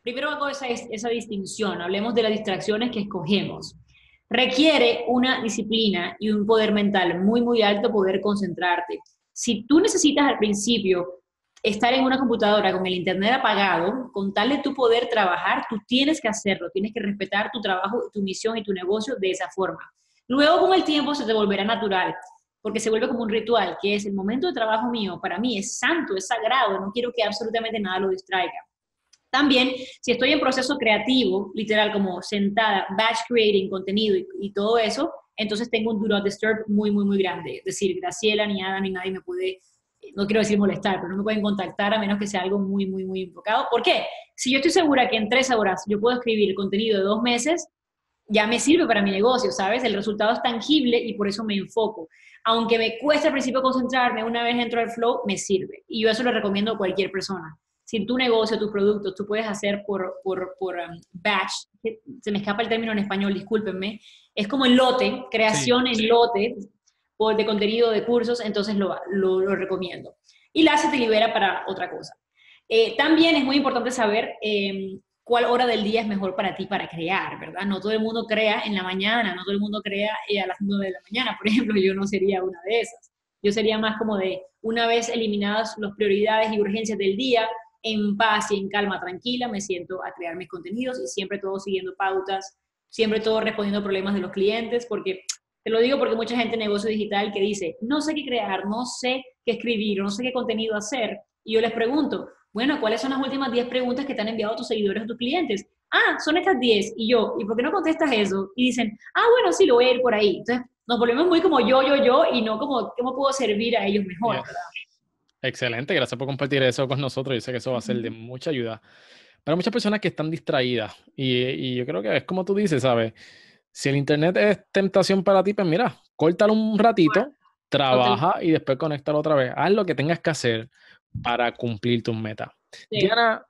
primero hago esa, esa distinción, hablemos de las distracciones que escogemos. Requiere una disciplina y un poder mental muy, muy alto poder concentrarte. Si tú necesitas al principio estar en una computadora con el internet apagado, con tal de tu poder trabajar, tú tienes que hacerlo, tienes que respetar tu trabajo, tu misión y tu negocio de esa forma. Luego con el tiempo se te volverá natural, porque se vuelve como un ritual, que es el momento de trabajo mío, para mí es santo, es sagrado, no quiero que absolutamente nada lo distraiga. También, si estoy en proceso creativo, literal, como sentada, batch creating, contenido y, y todo eso, entonces tengo un do not disturb muy, muy, muy grande. Es decir, Graciela, ni Ada, ni nadie me puede, no quiero decir molestar, pero no me pueden contactar a menos que sea algo muy, muy, muy enfocado. ¿Por qué? Si yo estoy segura que en tres horas yo puedo escribir el contenido de dos meses, ya me sirve para mi negocio, ¿sabes? El resultado es tangible y por eso me enfoco. Aunque me cueste al principio concentrarme, una vez entro al flow, me sirve. Y yo eso lo recomiendo a cualquier persona. Si en tu negocio, tus productos, tú puedes hacer por, por, por um, batch, se me escapa el término en español, discúlpenme, es como en lote, creación sí, en sí. lote por, de contenido, de cursos, entonces lo, lo, lo recomiendo. Y la se te libera para otra cosa. Eh, también es muy importante saber eh, cuál hora del día es mejor para ti para crear, ¿verdad? No todo el mundo crea en la mañana, no todo el mundo crea eh, a las nueve de la mañana, por ejemplo, yo no sería una de esas. Yo sería más como de, una vez eliminadas las prioridades y urgencias del día, en paz y en calma, tranquila, me siento a crear mis contenidos y siempre todo siguiendo pautas, siempre todo respondiendo problemas de los clientes, porque te lo digo porque mucha gente en negocio digital que dice, no sé qué crear, no sé qué escribir, no sé qué contenido hacer, y yo les pregunto, bueno, ¿cuáles son las últimas diez preguntas que te han enviado tus seguidores o tus clientes? Ah, son estas diez, y yo, ¿y por qué no contestas eso? Y dicen, ah, bueno, sí, lo voy a ir por ahí. Entonces, nos volvemos muy como yo, yo, yo, y no como, ¿cómo puedo servir a ellos mejor, yes. ¿verdad? Excelente, gracias por compartir eso con nosotros. Yo sé que eso va a ser de mucha ayuda para muchas personas que están distraídas. Y, y yo creo que es como tú dices, ¿sabes? Si el internet es tentación para ti, pues mira, córtalo un ratito, trabaja y después conéctalo otra vez. Haz lo que tengas que hacer para cumplir tus metas. Sí. Diana,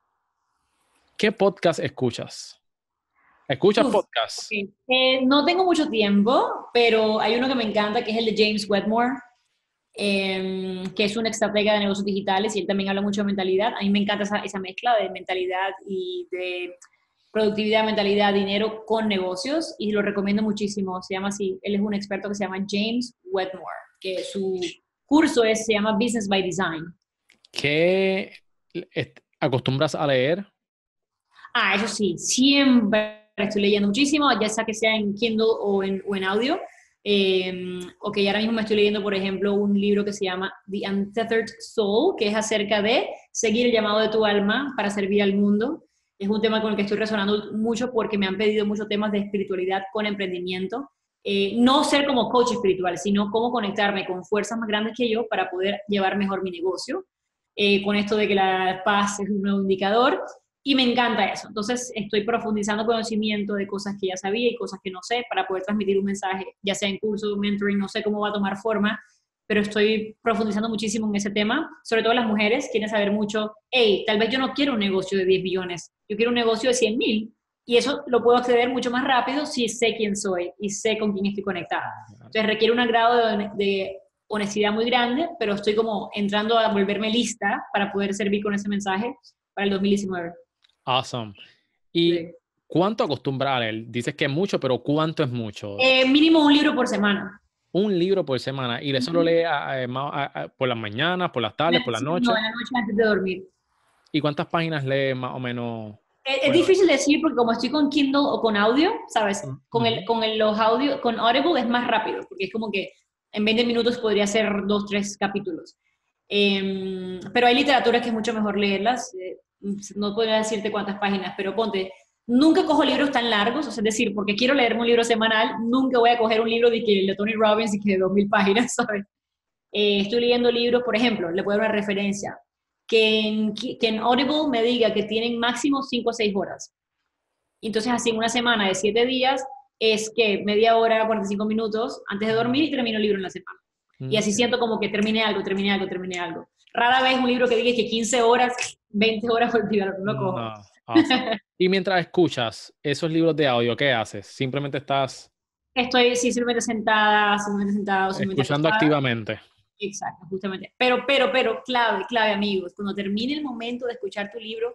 ¿qué podcast escuchas? ¿Escuchas Uf, podcasts? Okay. Eh, no tengo mucho tiempo, pero hay uno que me encanta, que es el de James Wedmore. Eh, que es un estratega de negocios digitales y él también habla mucho de mentalidad. A mí me encanta esa, esa mezcla de mentalidad y de productividad, mentalidad, dinero con negocios y lo recomiendo muchísimo. Se llama así, él es un experto que se llama James Wedmore, que su curso es, se llama Business by Design. ¿Qué acostumbras a leer? Ah, eso sí, siempre estoy leyendo muchísimo, ya sea que sea en Kindle o en, o en audio. Eh, ok, ahora mismo me estoy leyendo, por ejemplo, un libro que se llama The Untethered Soul, que es acerca de seguir el llamado de tu alma para servir al mundo. Es un tema con el que estoy resonando mucho porque me han pedido muchos temas de espiritualidad con emprendimiento. Eh, no ser como coach espiritual, sino cómo conectarme con fuerzas más grandes que yo para poder llevar mejor mi negocio. Eh, con esto de que la paz es un nuevo indicador. Y me encanta eso. Entonces, estoy profundizando conocimiento de cosas que ya sabía y cosas que no sé para poder transmitir un mensaje, ya sea en curso, mentoring, no sé cómo va a tomar forma, pero estoy profundizando muchísimo en ese tema. Sobre todo las mujeres quieren saber mucho, hey, tal vez yo no quiero un negocio de diez millones, yo quiero un negocio de cien mil. Y eso lo puedo acceder mucho más rápido si sé quién soy y sé con quién estoy conectada. Entonces, requiere un grado de, de honestidad muy grande, pero estoy como entrando a volverme lista para poder servir con ese mensaje para el dos mil diecinueve. Awesome. ¿Y sí. cuánto acostumbras a leer? Dices que es mucho, pero ¿cuánto es mucho? Eh, mínimo un libro por semana. Un libro por semana. ¿Y eso uh-huh. lo lees a, a, a, por las mañanas, por las tardes, por las noches? No, en la noche antes de dormir. ¿Y cuántas páginas lees más o menos? Es, es difícil decir porque como estoy con Kindle o con audio, ¿sabes? Uh-huh. Con, el, con el, los audio, con Audible es más rápido, porque es como que en veinte minutos podría ser dos, tres capítulos. Eh, pero hay literaturas que es mucho mejor leerlas. Eh, no podría decirte cuántas páginas, pero ponte, nunca cojo libros tan largos, o sea, es decir, porque quiero leerme un libro semanal, nunca voy a coger un libro de, que, de Tony Robbins y que de dos mil páginas, ¿sabes? Eh, estoy leyendo libros, por ejemplo, le puedo dar una referencia, que en, que en Audible me diga que tienen máximo cinco o seis horas. Entonces, así en una semana de siete días, es que media hora, cuarenta y cinco minutos antes de dormir y termino el libro en la semana. Y así siento como que terminé algo, terminé algo, terminé algo. Rara vez un libro que diga que quince horas, veinte horas por olvidarlo, no lo cojo. No, awesome. Y mientras escuchas esos libros de audio, ¿qué haces? ¿Simplemente estás...? Estoy sí, simplemente sentada, simplemente sentada, simplemente escuchando acostada. Activamente. Exacto, justamente. Pero, pero, pero, clave, clave, amigos, cuando termine el momento de escuchar tu libro,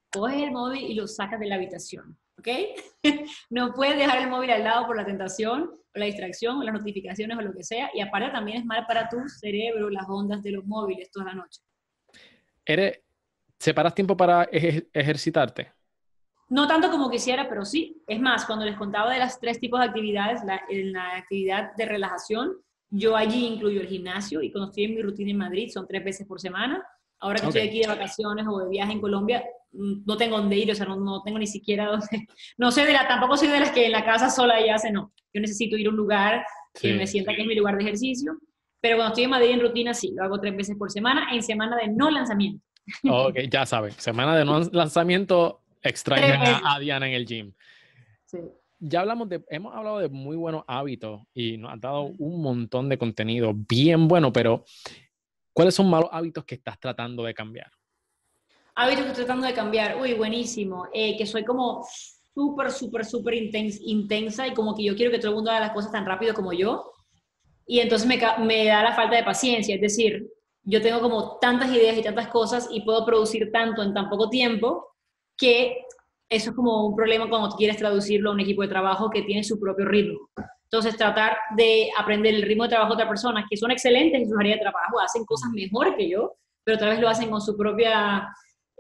coges el móvil y lo sacas de la habitación, ¿ok? No puedes dejar el móvil al lado por la tentación, o la distracción, o las notificaciones, o lo que sea, y aparte también es mal para tu cerebro las ondas de los móviles toda la noche. ¿Eres, ¿Separas tiempo para ej- ejercitarte? No tanto como quisiera, pero sí. Es más, cuando les contaba de las tres tipos de actividades, la, en la actividad de relajación, yo allí incluyo el gimnasio y cuando estoy en mi rutina en Madrid son tres veces por semana. Ahora que Okay. estoy aquí de vacaciones o de viaje en Colombia, no tengo dónde ir, o sea, no, no tengo ni siquiera dónde. No soy de la, tampoco soy de las que en la casa sola ya hace, no. Yo necesito ir a un lugar que Sí. me sienta que es mi lugar de ejercicio. Pero cuando estoy en Madrid en rutina, sí, lo hago tres veces por semana, en semana de no lanzamiento. Ok, ya sabes, semana de no lanzamiento, extrañan Tres. a, a Diana en el gym. Sí. Ya hablamos de, hemos hablado de muy buenos hábitos y nos han dado un montón de contenido bien bueno, pero ¿cuáles son malos hábitos que estás tratando de cambiar? Hábitos que estoy tratando de cambiar. Uy, buenísimo. Eh, que soy como súper, súper, súper intens, intensa y como que yo quiero que todo el mundo haga las cosas tan rápido como yo. Y entonces me, me da la falta de paciencia. Es decir, yo tengo como tantas ideas y tantas cosas y puedo producir tanto en tan poco tiempo que eso es como un problema cuando quieres traducirlo a un equipo de trabajo que tiene su propio ritmo. Entonces, tratar de aprender el ritmo de trabajo de otras personas que son excelentes en sus áreas de trabajo, hacen cosas mejor que yo, pero otra vez lo hacen con su propia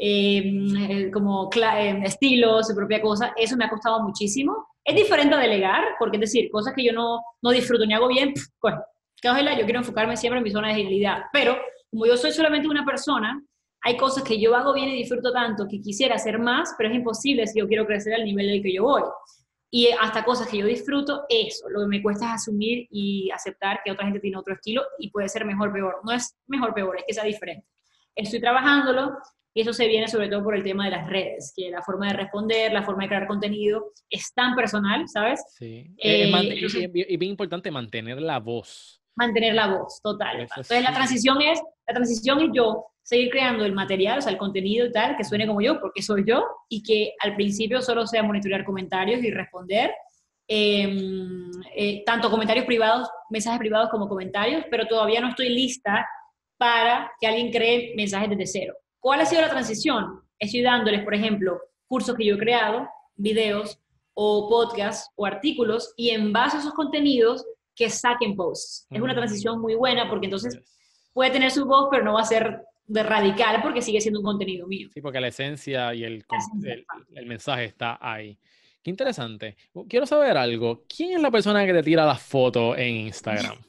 eh, como eh, estilo, su propia cosa. Eso me ha costado muchísimo. Es diferente a delegar, porque es decir, cosas que yo no, no disfruto ni hago bien, pues, cógela, yo quiero enfocarme siempre en mi zona de genialidad. Pero como yo soy solamente una persona, hay cosas que yo hago bien y disfruto tanto que quisiera hacer más, pero es imposible si yo quiero crecer al nivel del que yo voy. Y hasta cosas que yo disfruto, eso, lo que me cuesta es asumir y aceptar que otra gente tiene otro estilo y puede ser mejor o peor. No es mejor o peor, es que sea diferente. Estoy trabajándolo y eso se viene sobre todo por el tema de las redes, que la forma de responder, la forma de crear contenido es tan personal, ¿sabes? Sí. Eh, Es, es, entonces, es, es bien importante mantener la voz. mantener la voz, total. Eso es Entonces la súper. transición es, la transición es yo seguir creando el material, o sea, el contenido y tal, que suene como yo, porque soy yo, y que al principio solo sea monitorear comentarios y responder, eh, eh, tanto comentarios privados, mensajes privados como comentarios, pero todavía no estoy lista para que alguien cree mensajes desde cero. ¿Cuál ha sido la transición? Estoy dándoles, por ejemplo, cursos que yo he creado, videos o podcasts o artículos, y en base a esos contenidos que saquen posts. Es una transición muy buena porque entonces Yes. puede tener su voz, pero no va a ser de radical porque sigue siendo un contenido mío. Sí, porque la esencia y el, el, el mensaje está ahí. Qué interesante. Quiero saber algo. ¿Quién es la persona que te tira las fotos en Instagram?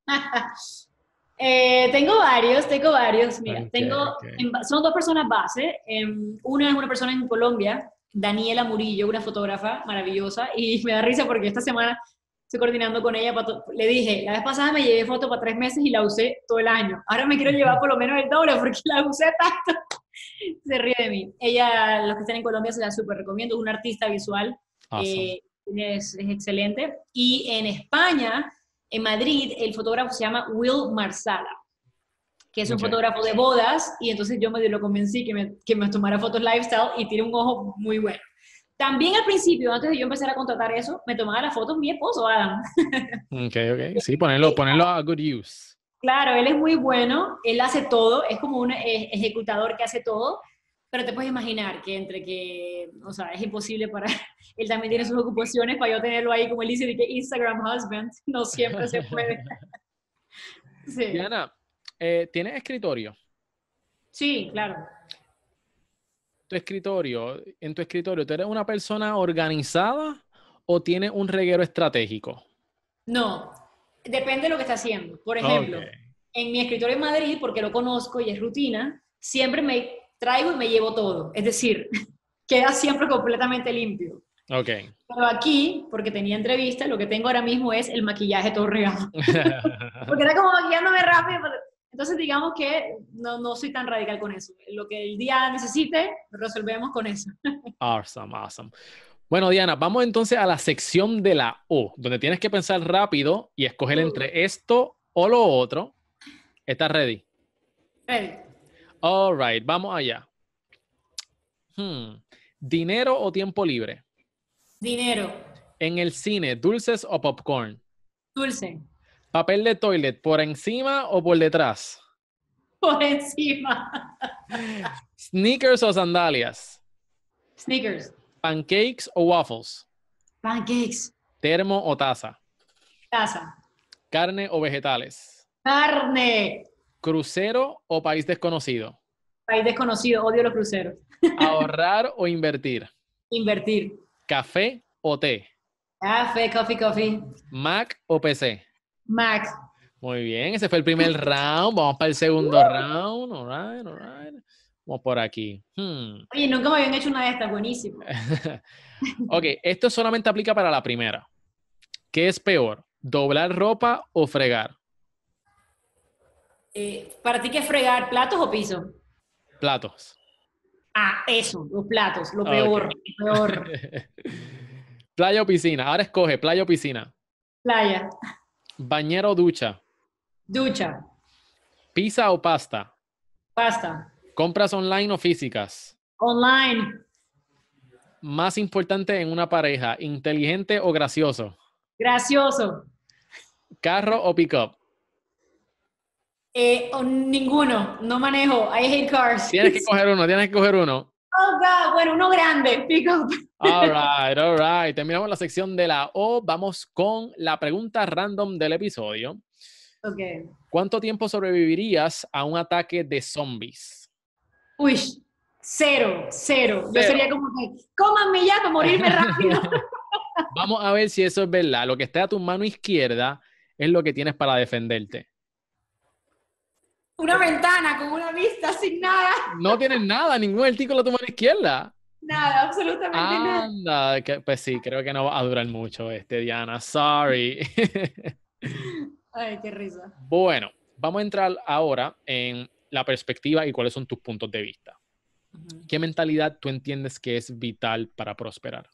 eh, tengo varios, tengo varios. Mira, Okay, tengo, okay. son dos personas base. Eh, una es una persona en Colombia, Daniela Murillo, una fotógrafa maravillosa, y me da risa porque esta semana estoy coordinando con ella. Para le dije, la vez pasada me llevé foto para tres meses y la usé todo el año. Ahora me quiero llevar por lo menos el doble porque la usé tanto. Se ríe de mí. Ella, los que están en Colombia, se la súper recomiendo. Es una artista visual. Awesome. Eh, es, es excelente. Y en España, en Madrid, el fotógrafo se llama Will Marsala, que es un Okay. fotógrafo de bodas, y entonces yo me lo convencí que me, que me tomara fotos lifestyle y tiene un ojo muy bueno. También al principio, antes de yo empezar a contratar eso, me tomaba las fotos mi esposo, Adam. Ok, ok. Sí, ponerlo, ponerlo a good use. Claro, él es muy bueno, él hace todo, es como un eh, ejecutador que hace todo, pero te puedes imaginar que entre que, o sea, es imposible para, él también tiene sus ocupaciones, para yo tenerlo ahí, como él dice, de que Instagram husband, no siempre se puede. Sí. Diana, eh, ¿tienes escritorio? Sí, claro. Tu escritorio, en tu escritorio, ¿tú eres una persona organizada o tienes un reguero estratégico? No, depende de lo que está haciendo. Por ejemplo, Okay. en mi escritorio en Madrid, porque lo conozco y es rutina, siempre me traigo y me llevo todo. Es decir, queda siempre completamente limpio. Ok. Pero aquí, porque tenía entrevista, lo que tengo ahora mismo es el maquillaje todo regado. Porque era como maquillándome rápido. Entonces, digamos que no, no soy tan radical con eso. Lo que el día necesite, resolvemos con eso. Awesome, awesome. Bueno, Diana, vamos entonces a la sección de la O, donde tienes que pensar rápido y escoger entre esto o lo otro. ¿Estás ready? Ready. All right, vamos allá. Hmm. ¿Dinero o tiempo libre? Dinero. En el cine, ¿dulces o popcorn? Dulce. ¿Papel de toilet por encima o por detrás? Por encima. ¿Sneakers o sandalias? Snickers. Pancakes o waffles. Pancakes. Termo o taza. Taza. Carne o vegetales. Carne. Crucero o país desconocido. País desconocido. Odio los cruceros. Ahorrar o invertir. Invertir. Café o té. Café, coffee, coffee. Mac o P C. Mac. Muy bien, ese fue el primer round. Vamos para el segundo uh. round. All right, all right. Vamos por aquí. Hmm. Oye, nunca me habían hecho una de estas. Buenísimo. Ok, esto solamente aplica para la primera. ¿Qué es peor? ¿Doblar ropa o fregar? Eh, ¿Para ti qué es fregar? ¿Platos o piso? Platos. Ah, eso, los platos, lo peor, okay. Lo peor. Playa o piscina. Ahora escoge, playa o piscina. Playa. Bañera o ducha. Ducha. Pizza o pasta. Pasta. ¿Compras online o físicas? Online. Más importante en una pareja, inteligente o gracioso. Gracioso. ¿Carro o pick-up? Eh, oh, ninguno, no manejo. I hate cars. Tienes que coger uno, tienes que coger uno. Oh, God, bueno, uno grande, pick-up. All right, all right. Terminamos la sección de la O. Vamos con la pregunta random del episodio. Ok. ¿Cuánto tiempo sobrevivirías a un ataque de zombies? Uy, cero, cero. cero. Yo sería como que, cómanme ya para morirme rápido. Vamos a ver si eso es verdad. Lo que esté a tu mano izquierda es lo que tienes para defenderte. Una ventana con una vista sin nada. No tienes nada, ningún artículo a tu mano izquierda. Nada, absolutamente Anda, nada. que, pues sí, creo que no va a durar mucho este, Diana. Sorry. Ay, qué risa. Bueno, vamos a entrar ahora en la perspectiva y cuáles son tus puntos de vista. Uh-huh. ¿Qué mentalidad tú entiendes que es vital para prosperar?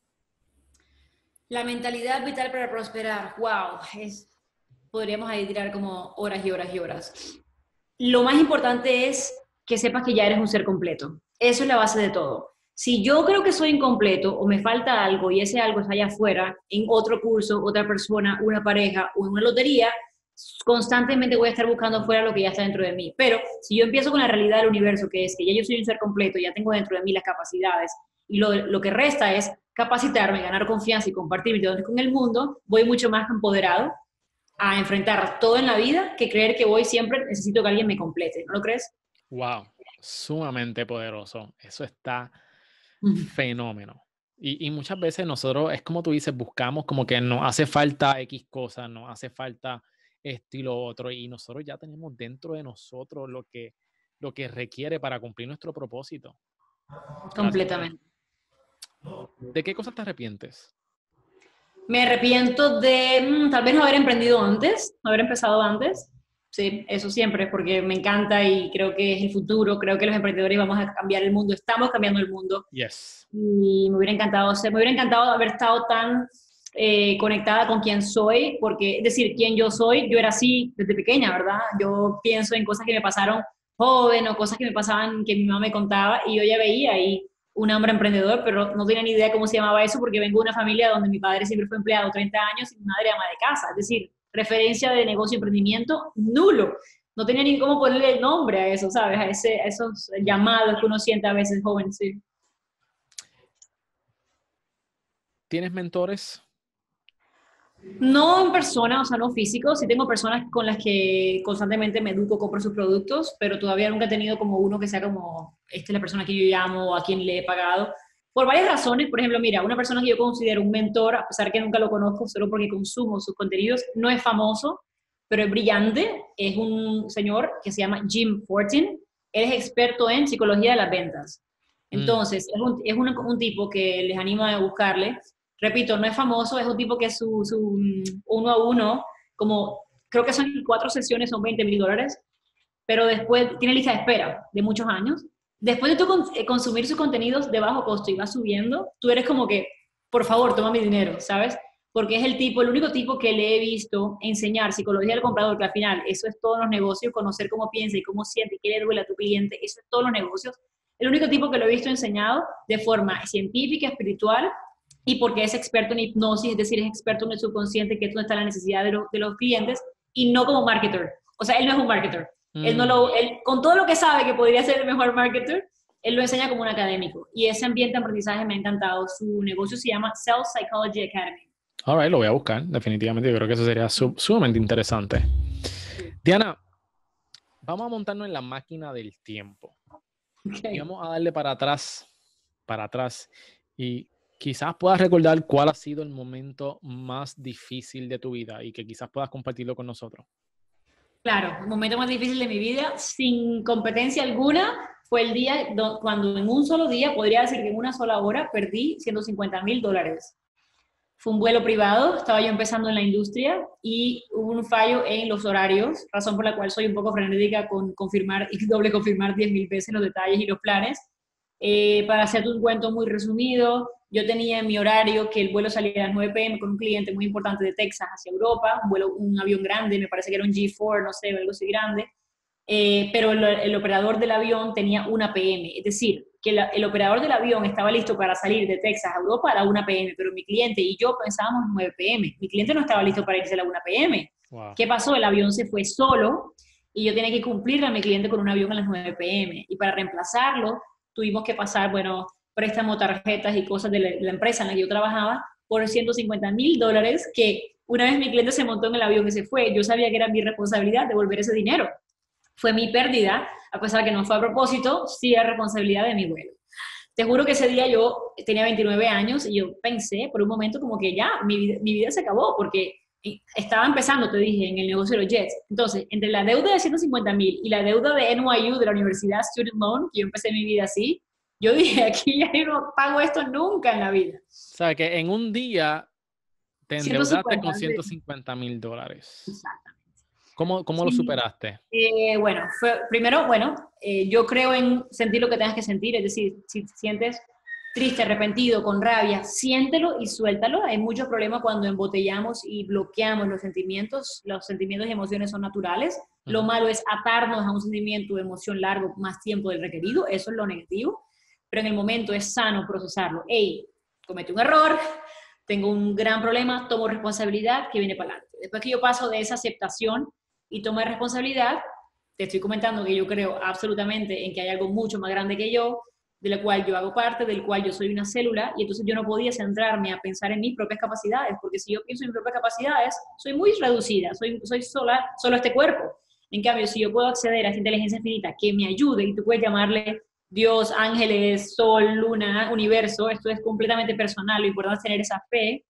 La mentalidad vital para prosperar, wow, es, podríamos ahí tirar como horas y horas y horas. Lo más importante es que sepas que ya eres un ser completo. Eso es la base de todo. Si yo creo que soy incompleto o me falta algo y ese algo está allá afuera, en otro curso, otra persona, una pareja o en una lotería, constantemente voy a estar buscando afuera lo que ya está dentro de mí. Pero si yo empiezo con la realidad del universo, que es que ya yo soy un ser completo, ya tengo dentro de mí las capacidades y lo, lo que resta es capacitarme, ganar confianza y compartir mis dones con el mundo, voy mucho más empoderado a enfrentar todo en la vida que creer que voy siempre necesito que alguien me complete. ¿No lo crees? Wow, sumamente poderoso. Eso está fenómeno. Y, y muchas veces nosotros, es como tú dices, buscamos como que nos hace falta X cosas, nos hace falta esto y lo otro, y nosotros ya tenemos dentro de nosotros lo que, lo que requiere para cumplir nuestro propósito. Completamente. ¿De qué cosas te arrepientes? Me arrepiento de mmm, tal vez no haber emprendido antes, no haber empezado antes. Sí, eso siempre, porque me encanta y creo que es el futuro, creo que los emprendedores vamos a cambiar el mundo, estamos cambiando el mundo. Yes. Y me hubiera encantado, o sea, me hubiera encantado haber estado tan eh, conectada con quién soy, porque, es decir, quién yo soy, yo era así desde pequeña, ¿verdad? Yo pienso en cosas que me pasaron joven o cosas que me pasaban que mi mamá me contaba y yo ya veía ahí un hombre emprendedor, pero no tenía ni idea cómo se llamaba eso porque vengo de una familia donde mi padre siempre fue empleado treinta años y mi madre ama de casa, es decir, referencia de negocio y emprendimiento nulo. No tenía ni cómo ponerle el nombre a eso, ¿sabes? A, ese, a esos llamados que uno siente a veces joven, sí. ¿Tienes mentores? No en persona, o sea, no físico. Sí tengo personas con las que constantemente me educo, compro sus productos, pero todavía nunca he tenido como uno que sea como, esta es la persona que yo llamo o a quien le he pagado. Por varias razones, por ejemplo, mira, una persona que yo considero un mentor, a pesar que nunca lo conozco, solo porque consumo sus contenidos, no es famoso, pero es brillante. Es un señor que se llama Jim Fortin. Él es experto en psicología de las ventas. Entonces, mm. es, un, es un, un tipo que les animo a buscarle. Repito, no es famoso, es un tipo que su, su uno a uno, como creo que son cuatro sesiones, son veinte mil dólares, pero después tiene lista de espera de muchos años. Después de tú consumir sus contenidos de bajo costo y vas subiendo, tú eres como que, por favor, toma mi dinero, ¿sabes? Porque es el tipo, el único tipo que le he visto enseñar psicología del comprador, que al final eso es todos los negocios, conocer cómo piensa y cómo siente y qué le duele a tu cliente, eso es todos los negocios. El único tipo que lo he visto enseñado de forma científica, espiritual, y porque es experto en hipnosis, es decir, es experto en el subconsciente, que es donde está la necesidad de, lo, de los clientes, y no como marketer. O sea, él no es un marketer. Mm. Él no lo, él, con todo lo que sabe que podría ser el mejor marketer, él lo enseña como un académico y ese ambiente de aprendizaje me ha encantado. Su negocio se llama Self Psychology Academy. All right, lo voy a buscar, definitivamente. Yo creo que eso sería su sumamente interesante. Sí. Diana, vamos a montarnos en la máquina del tiempo. Okay. Y vamos a darle para atrás, para atrás. Y quizás puedas recordar cuál ha sido el momento más difícil de tu vida y que quizás puedas compartirlo con nosotros. Claro, el momento más difícil de mi vida, sin competencia alguna, fue el día do, cuando en un solo día, podría decir que en una sola hora, perdí ciento cincuenta mil dólares. Fue un vuelo privado, estaba yo empezando en la industria y hubo un fallo en los horarios, razón por la cual soy un poco frenética con confirmar y doble confirmar diez mil veces los detalles y los planes. Eh, para hacerte un cuento muy resumido, yo tenía en mi horario que el vuelo salía a las nueve pe eme con un cliente muy importante de Texas hacia Europa, un, vuelo, un avión grande, me parece que era un ge cuatro, no sé, algo así grande, eh, pero el, el operador del avión tenía una pe eme, es decir, que la, el operador del avión estaba listo para salir de Texas a Europa a la una pe eme, pero mi cliente y yo pensábamos nueve pe eme, mi cliente no estaba listo para irse a la una pe eme. Wow. ¿Qué pasó? El avión se fue solo y yo tenía que cumplirle a mi cliente con un avión a las nueve pe eme, y para reemplazarlo tuvimos que pasar, bueno, préstamo, tarjetas y cosas de la, de la empresa en la que yo trabajaba por ciento cincuenta mil dólares, que una vez mi cliente se montó en el avión y se fue, yo sabía que era mi responsabilidad devolver ese dinero. Fue mi pérdida, a pesar que no fue a propósito, sí era responsabilidad de mi vuelo. Te juro que ese día yo tenía veintinueve años y yo pensé por un momento como que ya, mi vida, mi vida se acabó, porque estaba empezando, te dije, en el negocio de los jets. Entonces, entre la deuda de ciento cincuenta mil y la deuda de N Y U, de la Universidad Student Loan, que yo empecé mi vida así, yo dije, aquí ya yo no pago esto nunca en la vida. O sea, que en un día te endeudaste con ciento cincuenta mil dólares. Exactamente. ¿Cómo, cómo sí. lo superaste? Eh, bueno, fue, primero, bueno, eh, yo creo en sentir lo que tengas que sentir, es decir, si te sientes triste, arrepentido, con rabia, siéntelo y suéltalo. Hay muchos problemas cuando embotellamos y bloqueamos los sentimientos. Los sentimientos y emociones son naturales. Uh-huh. Lo malo es atarnos a un sentimiento o emoción largo más tiempo del requerido. Eso es lo negativo. Pero en el momento es sano procesarlo. Hey, cometí un error, tengo un gran problema, tomo responsabilidad, que viene para adelante. Después que yo paso de esa aceptación y tomo responsabilidad, te estoy comentando que yo creo absolutamente en que hay algo mucho más grande que yo, de la cual yo hago parte, del cual yo soy una célula, y entonces yo no podía centrarme a pensar en mis propias capacidades, porque si yo pienso en mis propias capacidades, soy muy reducida, soy, soy sola, solo este cuerpo. En cambio, si yo puedo acceder a esa inteligencia infinita que me ayude, y tú puedes llamarle Dios, ángeles, sol, luna, universo, esto es completamente personal, lo importante es tener esa fe,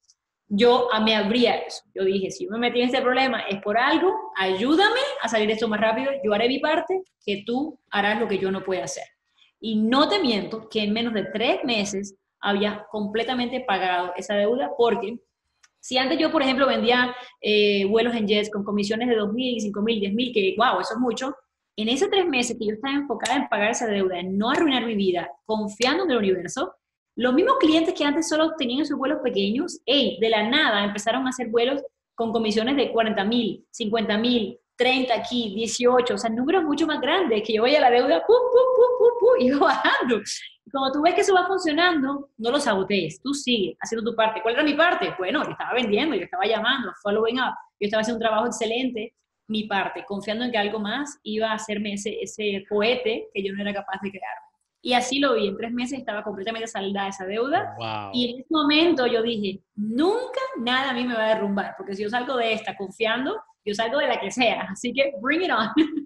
yo me abría eso. Yo dije, si yo me metí en este problema es por algo, ayúdame a salir de esto más rápido, yo haré mi parte, que tú harás lo que yo no pueda hacer. Y no te miento que en menos de tres meses había completamente pagado esa deuda, porque si antes yo, por ejemplo, vendía eh, vuelos en jets con comisiones de dos mil, cinco mil, diez mil, que wow, eso es mucho, en esos tres meses que yo estaba enfocada en pagar esa deuda, en no arruinar mi vida, confiando en el universo, los mismos clientes que antes solo tenían esos vuelos pequeños, hey, de la nada empezaron a hacer vuelos con comisiones de cuarenta mil, cincuenta mil, treinta aquí, dieciocho, o sea, números mucho más grandes, que yo veía la deuda, pum, pum, pum, pum, pum, y iba bajando. Y como tú ves que eso va funcionando, no lo sabotees, tú sigue haciendo tu parte. ¿Cuál era mi parte? Bueno, yo estaba vendiendo, yo estaba llamando, following up, yo estaba haciendo un trabajo excelente, mi parte, confiando en que algo más iba a hacerme ese, ese cohete que yo no era capaz de crear. Y así lo vi, en tres meses estaba completamente saldada esa deuda. Wow. Y en ese momento yo dije, nunca nada a mí me va a derrumbar, porque si yo salgo de esta confiando, yo salgo de la que sea, así que bring it on.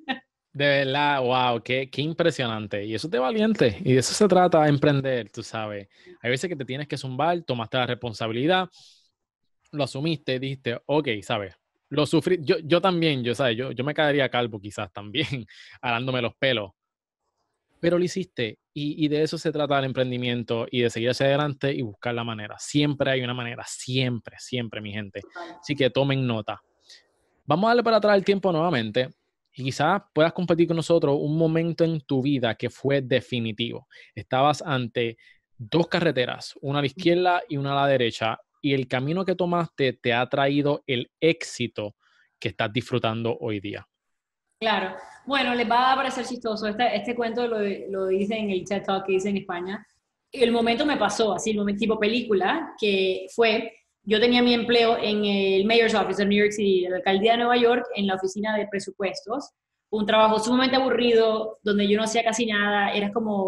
De verdad, wow, qué, qué impresionante. Y eso te valiente, y de eso se trata, emprender, tú sabes. Hay veces que te tienes que zumbar, tomaste la responsabilidad, lo asumiste, dijiste, ok, sabes, lo sufrí, yo, yo también, yo, ¿sabes? Yo, yo me quedaría calvo quizás también, arándome los pelos. Pero lo hiciste, y, y de eso se trata el emprendimiento y de seguir hacia adelante y buscar la manera. Siempre hay una manera, siempre, siempre, mi gente. Así que tomen nota. Vamos a darle para atrás el tiempo nuevamente y quizás puedas compartir con nosotros un momento en tu vida que fue definitivo. Estabas ante dos carreteras, una a la izquierda y una a la derecha, y el camino que tomaste te ha traído el éxito que estás disfrutando hoy día. Claro. Bueno, les va a parecer chistoso. Este, este cuento lo, lo dice en el TED Talk que hice en España. El momento me pasó, así, el momento tipo película, que fue, yo tenía mi empleo en el Mayor's Office de New York City, de la alcaldía de Nueva York, en la oficina de presupuestos. Un trabajo sumamente aburrido, donde yo no hacía casi nada. Era como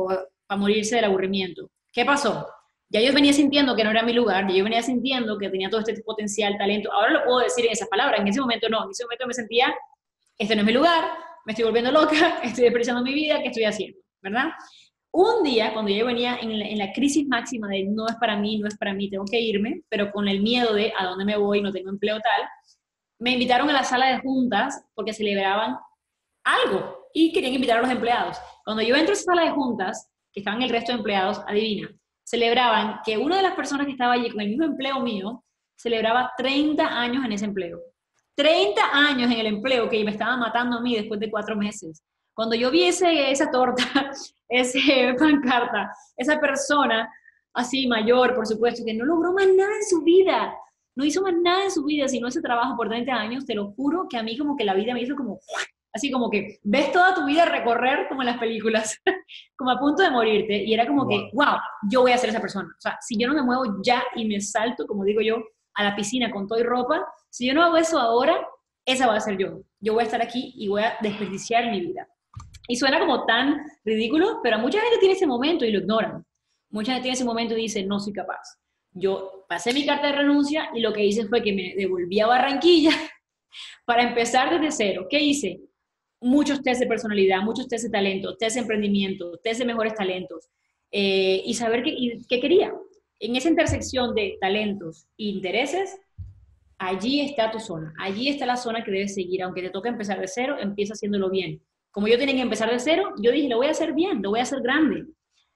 para morirse del aburrimiento. ¿Qué pasó? Ya yo venía sintiendo que no era mi lugar, ya yo venía sintiendo que tenía todo este potencial, talento. Ahora lo puedo decir en esas palabras, en ese momento no, en ese momento me sentía, este no es mi lugar, me estoy volviendo loca, estoy desperdiciando mi vida, ¿qué estoy haciendo? ¿Verdad? Un día, cuando yo venía en la, en la crisis máxima de no es para mí, no es para mí, tengo que irme, pero con el miedo de a dónde me voy, no tengo empleo tal, me invitaron a la sala de juntas porque celebraban algo y querían invitar a los empleados. Cuando yo entro a esa sala de juntas, que estaban el resto de empleados, adivina, celebraban que una de las personas que estaba allí con el mismo empleo mío, celebraba treinta años en ese empleo. treinta años en el empleo que me estaba matando a mí después de cuatro meses. Cuando yo vi ese, esa torta, ese pancarta, esa persona así mayor, por supuesto, que no logró más nada en su vida, no hizo más nada en su vida, sino ese trabajo por treinta años, te lo juro que a mí como que la vida me hizo como, así como que ves toda tu vida recorrer como en las películas, como a punto de morirte, y era como wow. que, wow, yo voy a ser esa persona. O sea, si yo no me muevo ya y me salto, como digo yo, a la piscina con todo y ropa, si yo no hago eso ahora, esa va a ser yo. Yo voy a estar aquí y voy a desperdiciar mi vida. Y suena como tan ridículo, pero mucha gente tiene ese momento y lo ignoran. Mucha gente tiene ese momento y dice, no soy capaz. Yo pasé mi carta de renuncia y lo que hice fue que me devolví a Barranquilla para empezar desde cero. ¿Qué hice? Muchos test de personalidad, muchos test de talento, test de emprendimiento, test de mejores talentos, eh, y saber qué, y, qué quería. En esa intersección de talentos e intereses, allí está tu zona, allí está la zona que debes seguir, aunque te toque empezar de cero, empieza haciéndolo bien. Como yo tenía que empezar de cero, yo dije, lo voy a hacer bien, lo voy a hacer grande.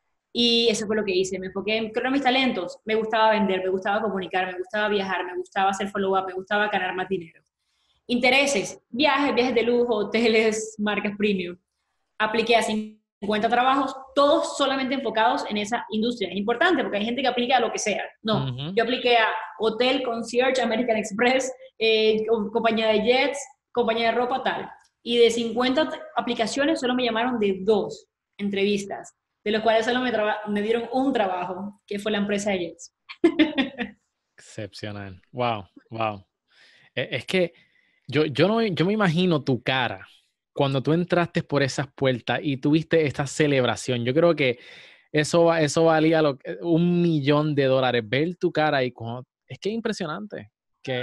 Y eso fue lo que hice, me enfoqué en crear mis talentos, me gustaba vender, me gustaba comunicar, me gustaba viajar, me gustaba hacer follow-up, me gustaba ganar más dinero. Intereses, viajes, viajes de lujo, hoteles, marcas premium. Apliqué a cincuenta trabajos, todos solamente enfocados en esa industria. Es importante porque hay gente que aplica a lo que sea. No, uh-huh. Yo apliqué a hotel, concierge, American Express, eh, compañía de jets, compañía de ropa, tal. Y de cincuenta aplicaciones solo me llamaron de dos entrevistas, de los cuales solo me, me dieron un trabajo, que fue la empresa de jets. Excepcional. Wow, wow. Es que Yo, yo, no, yo me imagino tu cara cuando tú entraste por esas puertas y tuviste esta celebración. Yo creo que eso, eso valía lo, un millón de dólares. Ver tu cara y cuando, es que es impresionante. Que,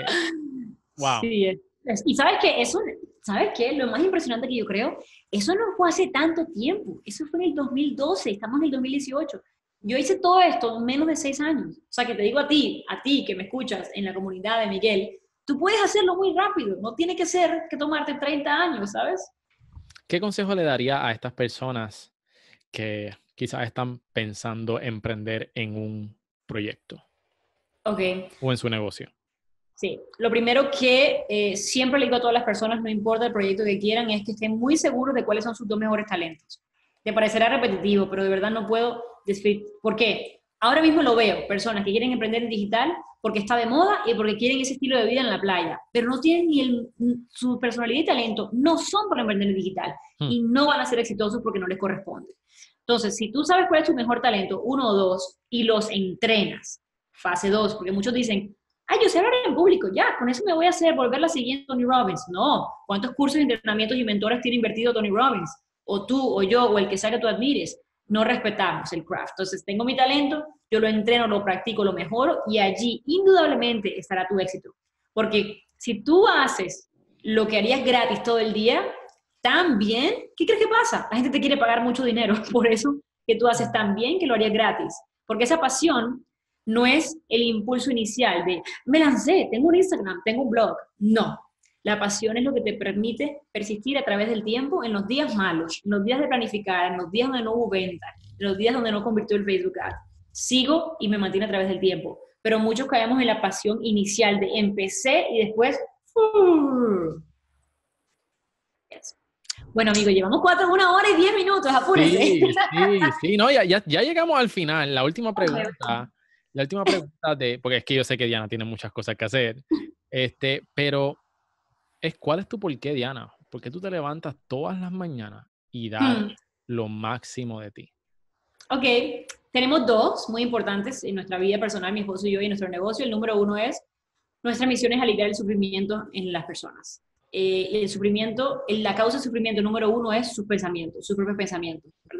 wow. Sí, es, es, y ¿sabes qué? Eso, ¿sabes qué? Lo más impresionante que yo creo, eso no fue hace tanto tiempo. Eso fue en el dos mil doce, estamos en el dos mil dieciocho. Yo hice todo esto en menos de seis años. O sea, que te digo a ti, a ti que me escuchas en la comunidad de Miguel, tú puedes hacerlo muy rápido, no tiene que ser que tomarte treinta años, ¿sabes? ¿Qué consejo le daría a estas personas que quizás están pensando emprender en un proyecto? Ok. O en su negocio. Sí, lo primero que eh, siempre le digo a todas las personas, no importa el proyecto que quieran, es que estén muy seguros de cuáles son sus dos mejores talentos. Te parecerá repetitivo, pero de verdad no puedo decir por qué. Ahora mismo lo veo, personas que quieren emprender en digital porque está de moda y porque quieren ese estilo de vida en la playa, pero no tienen ni el, su personalidad y talento, no son para emprender en digital hmm. y no van a ser exitosos porque no les corresponde. Entonces, si tú sabes cuál es tu mejor talento, uno o dos, y los entrenas, fase dos, porque muchos dicen, ay, yo sé hablar en público, ya, con eso me voy a hacer, volver la siguiente Tony Robbins. No, ¿cuántos cursos, entrenamientos y mentores tiene invertido Tony Robbins? O tú, o yo, o el que sea que tú admires. No respetamos el craft. Entonces, tengo mi talento, yo lo entreno, lo practico, lo mejoro, y allí indudablemente estará tu éxito. Porque si tú haces lo que harías gratis todo el día, tan bien, ¿qué crees que pasa? La gente te quiere pagar mucho dinero, por eso que tú haces tan bien que lo harías gratis. Porque esa pasión no es el impulso inicial de, me lancé, tengo un Instagram, tengo un blog. No. La pasión es lo que te permite persistir a través del tiempo en los días malos, en los días de planificar, en los días donde no hubo venta, en los días donde no convirtió el Facebook Ad. Sigo y me mantiene a través del tiempo. Pero muchos caemos en la pasión inicial de empecé y después... Uh, yes. Bueno, amigo, llevamos cuatro, una hora y diez minutos, apúrese. Sí, sí, sí. No, ya, ya, ya llegamos al final. La última pregunta, la última pregunta de... Porque es que yo sé que Diana tiene muchas cosas que hacer. Este, pero... es ¿cuál es tu por qué, Diana? ¿Por qué tú te levantas todas las mañanas y das hmm. lo máximo de ti? Ok, tenemos dos muy importantes en nuestra vida personal, mi esposo y yo, y en nuestro negocio. El número uno es, nuestra misión es aliviar el sufrimiento en las personas. Eh, el sufrimiento, la causa del sufrimiento número uno es sus pensamientos, sus propios pensamientos, ¿verdad?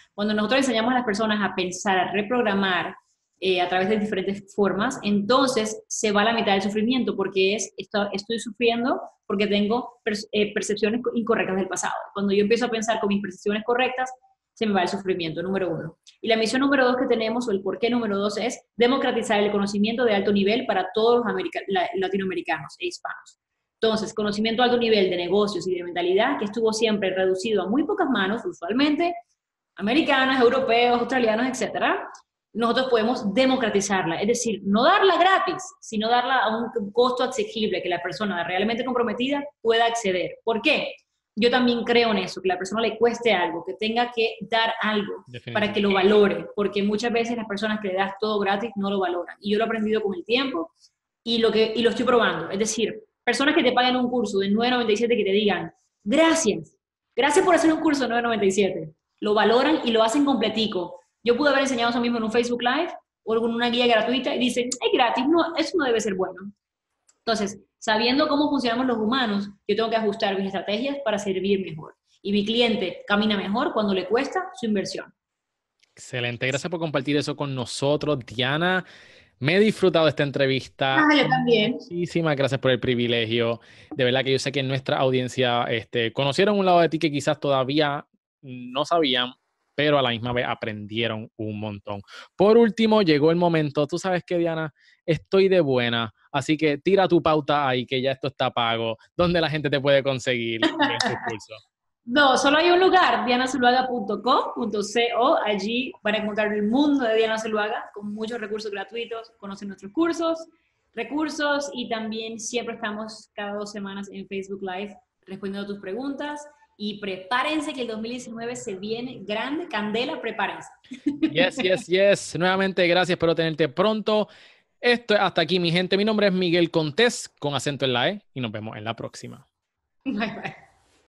Cuando nosotros enseñamos a las personas a pensar, a reprogramar eh, a través de diferentes formas, entonces se va a la mitad del sufrimiento, porque es, esto, estoy sufriendo porque tengo per, eh, percepciones incorrectas del pasado. Cuando yo empiezo a pensar con mis percepciones correctas, se me va el sufrimiento, número uno. Y la misión número dos que tenemos, o el porqué número dos, es democratizar el conocimiento de alto nivel para todos los latinoamericanos e hispanos. Entonces, conocimiento de alto nivel de negocios y de mentalidad que estuvo siempre reducido a muy pocas manos, usualmente americanas, europeos, australianos, etcétera. Nosotros podemos democratizarla, es decir, no darla gratis, sino darla a un costo asequible que la persona realmente comprometida pueda acceder. ¿Por qué? Yo también creo en eso, que a la persona le cueste algo, que tenga que dar algo para que lo valore, porque muchas veces las personas que le das todo gratis no lo valoran. Y yo lo he aprendido con el tiempo y lo, que, y lo estoy probando. Es decir, personas que te paguen un curso de nueve noventa y siete que te digan, gracias, gracias por hacer un curso de nueve noventa y siete. Lo valoran y lo hacen completico. Yo pude haber enseñado eso mismo en un Facebook Live o con una guía gratuita y dicen, es gratis, no, eso no debe ser bueno. Entonces, sabiendo cómo funcionamos los humanos, yo tengo que ajustar mis estrategias para servir mejor. Y mi cliente camina mejor cuando le cuesta su inversión. Excelente. Gracias por compartir eso con nosotros, Diana. Me he disfrutado esta entrevista. Ah, yo también. Muchísimas gracias por el privilegio. De verdad que yo sé que en nuestra audiencia este, conocieron un lado de ti que quizás todavía no sabían, pero a la misma vez aprendieron un montón. Por último, llegó el momento. Tú sabes que, Diana, estoy de buena, así que tira tu pauta ahí, que ya esto está pago. ¿Dónde la gente te puede conseguir en tus cursos? No, solo hay un lugar, diana zuluaga punto com punto co. Allí van a encontrar el mundo de Diana Zuluaga con muchos recursos gratuitos. Conocen nuestros cursos, recursos y también siempre estamos cada dos semanas en Facebook Live respondiendo a tus preguntas. Y prepárense que el dos mil diecinueve se viene grande, candela, prepárense. Yes, yes, yes. Nuevamente, gracias, espero tenerte pronto. Esto es hasta aquí, mi gente. Mi nombre es Miguel Contés, con acento en la E, y nos vemos en la próxima. Bye, bye.